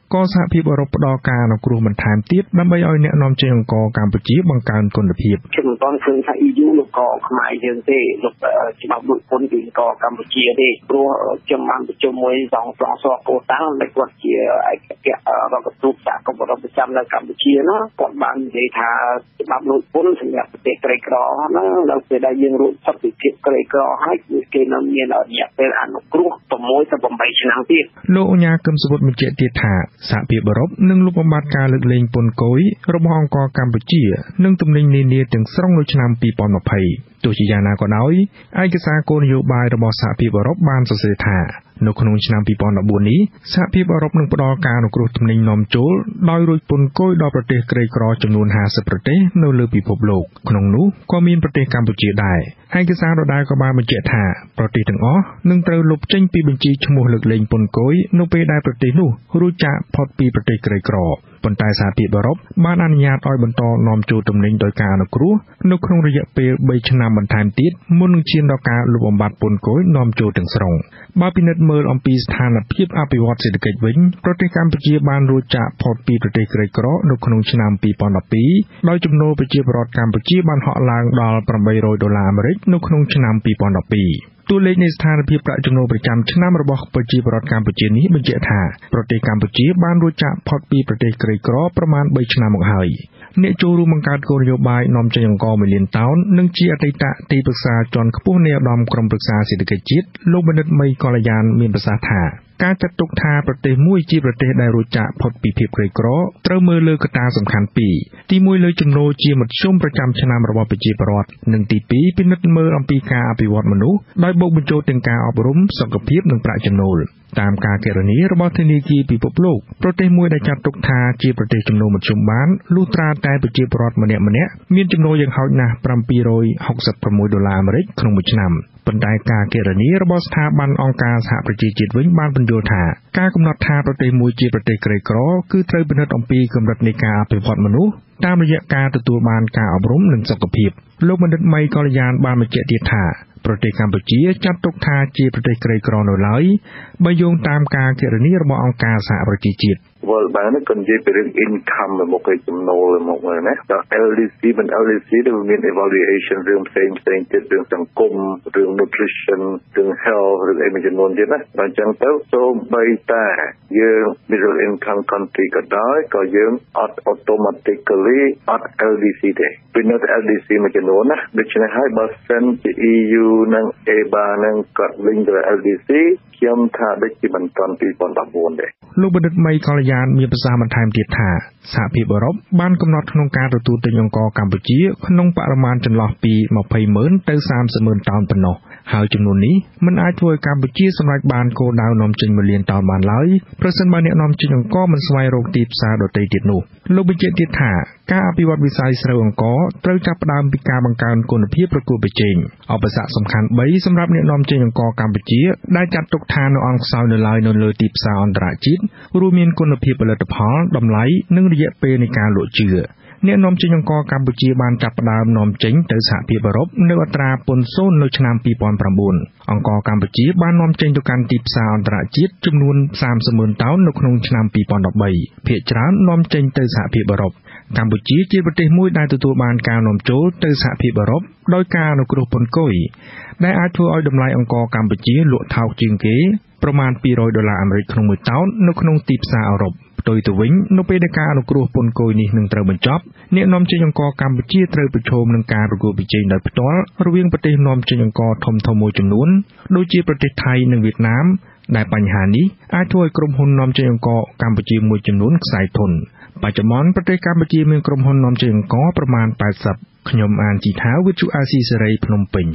ក៏សហភាពអឺរ៉ុបផ្ដល់ការអនុគ្រោះបន្ថែមទៀតដើម្បីឲ្យអ្នកនាំចេញអង្ករកម្ពុជាបង្កើនគុណភាពខ្ញុំមិនទាន់ឃើញថា E U លោកក៏ខ្មែរយើងទេលោកច្បាប់លួចពន្ធពីអង្ករកម្ពុជាទេព្រោះខ្ញុំបានប្រជុំមួយសងសងសកោតាំងដែលគាត់ជាឯកអគ្គរដ្ឋទូតសហគមន៍អឺរ៉ុបប្រចាំនៅកម្ពុជាណាគាត់បាននិយាយថាច្បាប់លួចពន្ធសម្រាប់ប្រទេសក្រីក្រហ្នឹងដល់ពេលដែលយើងរួចផុតពីភាពក្រីក្រហើយគេនឹងមានរយៈពេលអនុគ្រោះ6ទៅ8ឆ្នាំទៀតលោកអញ្ញាកឹមសុវត្ថិបញ្ជាក់ទៀតថាសហភាពអឺរ៉ុបនឹងលុបបំបាត់ការលើកលែងពន្ធគយរបស់អង្គការកម្ពុជានិងទំនិញនានាទាំងស្រុងនៅឆ្នាំពីរពាន់ยี่สิบទោះជាយ៉ាងណាក៏ដោយឯកសារគោលនយោបាយរបស់សហភាពអឺរ៉ុបបានសរសេរថានៅក្នុងឆ្នាំពីរពាន់ដប់បួននេះសហភាពអឺរ៉ុបនឹងផ្ដល់ការអនុគ្រោះទំនិញនាំចូលដោយរួចពន្ធគយដល់ប្រទេសក្រីក្រចំនួនห้าสิบប្រទេសនៅលើពិភពលោកក្នុងនោះក៏មានប្រទេសកម្ពុជាដែរឯកសារដដែលក៏បានបញ្ជាក់ថាប្រទេសទាំងអស់នឹងត្រូវលុបចេញពីបញ្ជីឈ្មោះលើកលែងពន្ធគយនៅពេលដែលប្រទេសនោះរួចចាកផុតពីប្រទេសក្រីក្រប៉ុន្តែសហភាពអឺរ៉ុបបានអនុញ្ញាតឲ្យបន្តនាំចូលទំនិញដោយការអនុគ្រោះនៅក្នុងរយៈពេលបីឆ្នាំបន្ថែមទៀតមុននឹងឈានដល់ការលុបបំបាត់ពន្ធគយនាំចូលទាំងស្រុងបើពិនិត្យមើលអំពីស្ថានភាពអភិវឌ្ឍសេដ្ឋកិច្ចវិញប្រទេសកម្ពុជាបានរួចចាកផុតពីប្រទេសក្រីក្រនៅក្នុងឆ្នាំពីរពាន់ដប់ពីរដោយចំណូលប្រជាពលរដ្ឋកម្ពុជាបានហក់ឡើងដល់ ប្រាំបីរយដុល្លារអាមេរិកនៅក្នុងឆ្នាំពីរពាន់ដប់ពីរតួលេខនៃស្ថានភាពប្រាក់ចំណូលប្រចាំឆ្នាំរបស់ប្រជាពលរដ្ឋកម្ពុជានេះបញ្ជាក់ថាប្រទេសកម្ពុជាបានរួចចាកផុតពីប្រទេសក្រីក្រប្រមាណបីឆ្នាំមកហើយអ្នកចូលរួមបង្កើតគោលនយោបាយនាំចេញអង្ករមួយលានតោននិងជាអតីតទីប្រឹក្សាជាន់ខ្ពស់នៃឧត្តមក្រុមប្រឹក្សាសេដ្ឋកិច្ចជាតិលោកបណ្ឌិតមីកល្យានមានប្រសាសន៍ថាការចាត់ទុកថាប្រទេសមួយជាប្រទេសដែលរួចចាកផុតពីភាពក្រីក្រត្រូវមើលលើកត្តាសំខាន់ពីរទីមួយលើចំណូលជាមធ្យមប្រចាំឆ្នាំរបស់ប្រជាពលរដ្ឋនិងទីពីរពិនិត្យមើលអំពីការអភិវឌ្ឍមនុស្សដោយបូកបញ្ចូលទាំងការអប់រំសុខភាពនិងប្រាក់ចំណូលតាមការគណនារបស់ធនាគារពិភពលោកប្រទេសមួយដែលចាត់ទុកថាជាប្រទេសចំណូលមធ្យមបានលុះត្រាតែប្រជាពលរដ្ឋម្នាក់ៗមានចំណូលយ៉ាងហោចណាស់ប្រាំពីរយហុកសិបប្រាំមួយដុល្លារអាមេរិកក្នុងមួយឆ្នាំប៉ុន្តែការគណនារបស់ស្ថាប័នអង្គការសហប្រជាជាតិវិញបានបញ្យល់ថាការកំណត់ថាប្រទេសមួយជាប្រទេសក្រីក្រគឺត្រូវពិនិត្យអំពីកម្រិតនៃការអភិវឌ្ឍមនុស្សតាមរយៈការទទួលបានការអប់រំនិងសុខភាពលោកបណ្ឌិតមីកល្យានបានបញ្ជាក់ទៀតថាប្រទេសកម្ពុជាចាត់ទុកថាជាប្រទេសក្រីក្រនៅឡើយបើយោងតាមការគណនារបស់អង្គការសហប្រជាជាតិ World Bank ក៏និយាយពីរឿង income មកពីចំណូលមកវិញណាដល់ L D C មិន L D C ដែលមាន evaluation រឿងផ្សេងផ្សេងទៀតរឿងសង្គមរឿង nutrition រឿង health រឿងអីមួយចំនួនទៀតណាដល់អញ្ចឹងទៅសូម្បីតែយើង middle income country ក៏ដោយក៏យើងអត់ automatically អត់ L D C ទេពីនៅ L D C មួយចំនួនណាដូច្នេះហើយបើសិនជា E U និង E B A នឹងក៏ link ទៅ L D C ខ្ញុំថាដូចជាមិនតាន់ពីរពាន់ដប់បួនទេលោកបណ្ឌិតមីកល្យានមានប្រសាសន៍បន្ថែមទៀតថាសហភាពអឺរ៉ុបបានកំណត់ក្នុងការទទួលទិញអង្ករកម្ពុជាក្នុងបរិមាណចន្លោះពីยี่สิบหมื่นទៅสามสิบหมื่นតោនប៉ុណ្ណោះហើយចំនួននេះមិនអាចធ្វើឲ្យកម្ពុជាសម្រេចបានគោលដៅនាំចេញមួយលានតោនបានឡើយប្រសិនបើអ្នកនាំចេញអង្ករមិនស្វែងរកទីផ្សារដទៃទៀតនោះលោកបញ្ជាក់ទៀតថាការអភិវឌ្ឍវិស័យស្រូវអង្ករត្រូវចាប់ផ្ដើមពីការបង្កើនគុណភាពប្រកួតប្រជែងឧបសគ្គសំខាន់បីសម្រាប់អ្នកនាំចេញអង្ករកម្ពុជាដែលចាត់ទុកថានៅអង្គខ្សោយនៅឡើយនៅលើទីផ្សារអន្តរជាតិរួមមានគុណភាពផលិតផលតម្លៃនិងរយៈពេលនៃការលក់ជឿអ្នកនាំចេញអង្ករកម្ពុជាបានចាប់ផ្ដើមនាំចេញទៅសហភាពអឺរ៉ុបនៅអត្រាពន្ធសូន្យនៅឆ្នាំពីរពាន់ប្រាំបួនអង្ករកម្ពុជាបាននាំចេញទៅកាន់ទីផ្សារអន្តរជាតិចំនួនសាមសិបម៉ឺនតោននៅក្នុងឆ្នាំពីរពាន់ដប់បីភាគច្រើននាំចេញទៅសហភាពអឺរ៉ុបកម្ពុជាជាប្រទេសមួយដែលទទួលបានការនាំចូលទៅសហភាពអឺរ៉ុបដោយការអនុគ្រោះពន្ធគយដែលអាចធ្វើឲ្យតម្លៃអង្ករកម្ពុជាលក់ថោកជាងគេប្រមាណពីររយដុល្លារអាមេរិកក្នុងមួយតោននៅក្នុងទីផ្សារអឺរ៉ុបផ្ទុយទៅវិញនៅពេលដែលការអនុគ្រោះពន្ធគយនេះនឹងត្រូវបញ្ចប់អ្នកនាំចេញអង្ករកម្ពុជាត្រូវប្រឈមនឹងការប្រកួតប្រជែងដោយផ្ទាល់រវាងប្រទេសនាំចេញអង្ករធំៗមួយចំនួនដូចជាប្រទេសថៃនិងវៀតណាមដែលបញ្ហានេះអាចធ្វើឲ្យក្រុមហ៊ុននាំចេញអង្ករកម្ពុជាមួយចំនួនខ្សែធនបច្ចុប្បន្នប្រទេសកម្ពុជាមានក្រុមហ៊ុននាំចេញអង្ករប្រមាណแปดสิบខ្ញុំអានជីថាវិទ្យុអាស៊ីសេរីភ្នំពេញ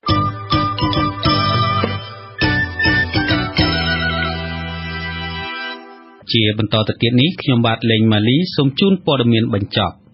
ជាបន្តទៅទៀតនេះខ្ញុំបាទលេងម៉ាលីសូមជូនព័ត៌មានបញ្ចប់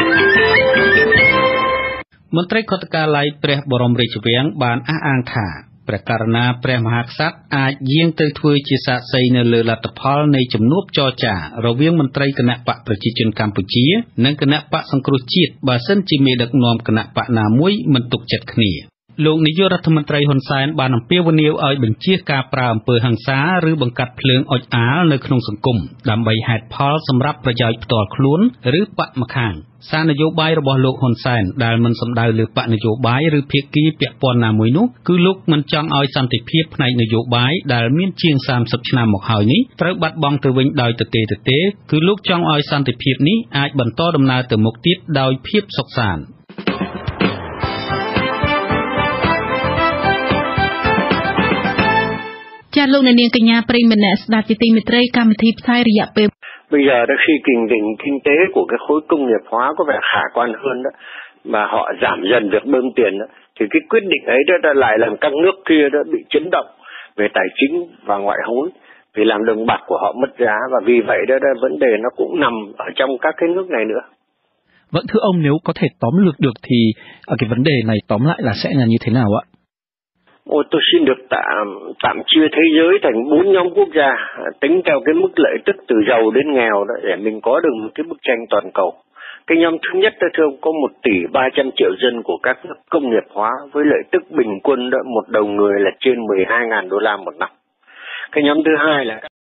មន្ត្រីខុទ្ទកាល័យព្រះបរមរាជវាំងបានអះអាងថាព្រះករណាព្រះមហាក្សត្រអាចយាងទៅធ្វើជាសាក្សីនៅលើលទ្ធផលនៃជំនួបចរចារវាងមន្ត្រីគណៈបកប្រជាជនកម្ពុជានិងគណៈបកសង្គ្រោះជាតិបើសិនជាមេដឹកនាំគណៈបកណាមួយមិនទុកចិត្តគ្នាលោកនាយករដ្ឋមន្ត្រីហ៊ុនសែនបានអំពាវនាវឲ្យបញ្ជាការប្រើអំពើហិង្សាឬបង្កាត់ភ្លើងអុចអាលនៅក្នុងសង្គមដើម្បីហេតុផលសម្រាប់ប្រយោជន៍ផ្ទាល់ខ្លួនឬបកម្ខាងសារនយោបាយរបស់លោកហ៊ុនសែនដែលមិនសំដៅលើបកនយោបាយឬភាគីពាក់ព័ន្ធណាមួយនោះគឺលោកមិនចង់ឲ្យសន្តិភាពផ្នែកនយោបាយដែលមានជាងសាមសិបឆ្នាំមកហើយនេះត្រូវបាត់បង់ទៅវិញដោយទទេទទេគឺលោកចង់ឲ្យសន្តិភាពនេះអាចបន្តដំណើរទៅមុខទៀតដោយភាពសុខសាន្តចាលោកនាងកញ្ញាប្រិយមិត្តអ្នកស្ដាប់ជាទីមេត្រីកម្មវិធីផ្សាយរយៈពេល Bây giờ đó khi kinh định kinh tế của cái khối công nghiệp hóa có vẻ khả quan hơn đó mà họ giảm dần việc bơm tiền đó thì cái quyết định ấy đó, đó lại làm các nước kia đó bị chấn động về tài chính và ngoại hối vì làm đồng bạc của họ mất giá và vì vậy đó, đó vấn đề nó cũng nằm ở trong các cái nước này nữa. Vâng thưa ông nếu có thể tóm lược được thì ở cái vấn đề này tóm lại là sẽ là như thế nào ạ? Ôi, tôi xin được tạm tạm chia thế giới thành bốn nhóm quốc gia tính theo cái mức lợi tức từ giàu đến nghèo đó để mình có được một cái bức tranh toàn cầu. Cái nhóm thứ nhất đó thưa ông có một tỷ ba trăm triệu dân của các nước công nghiệp hóa với lợi tức bình quân đó một đầu người là trên mười hai nghìn đô la một năm. Cái nhóm thứ hai là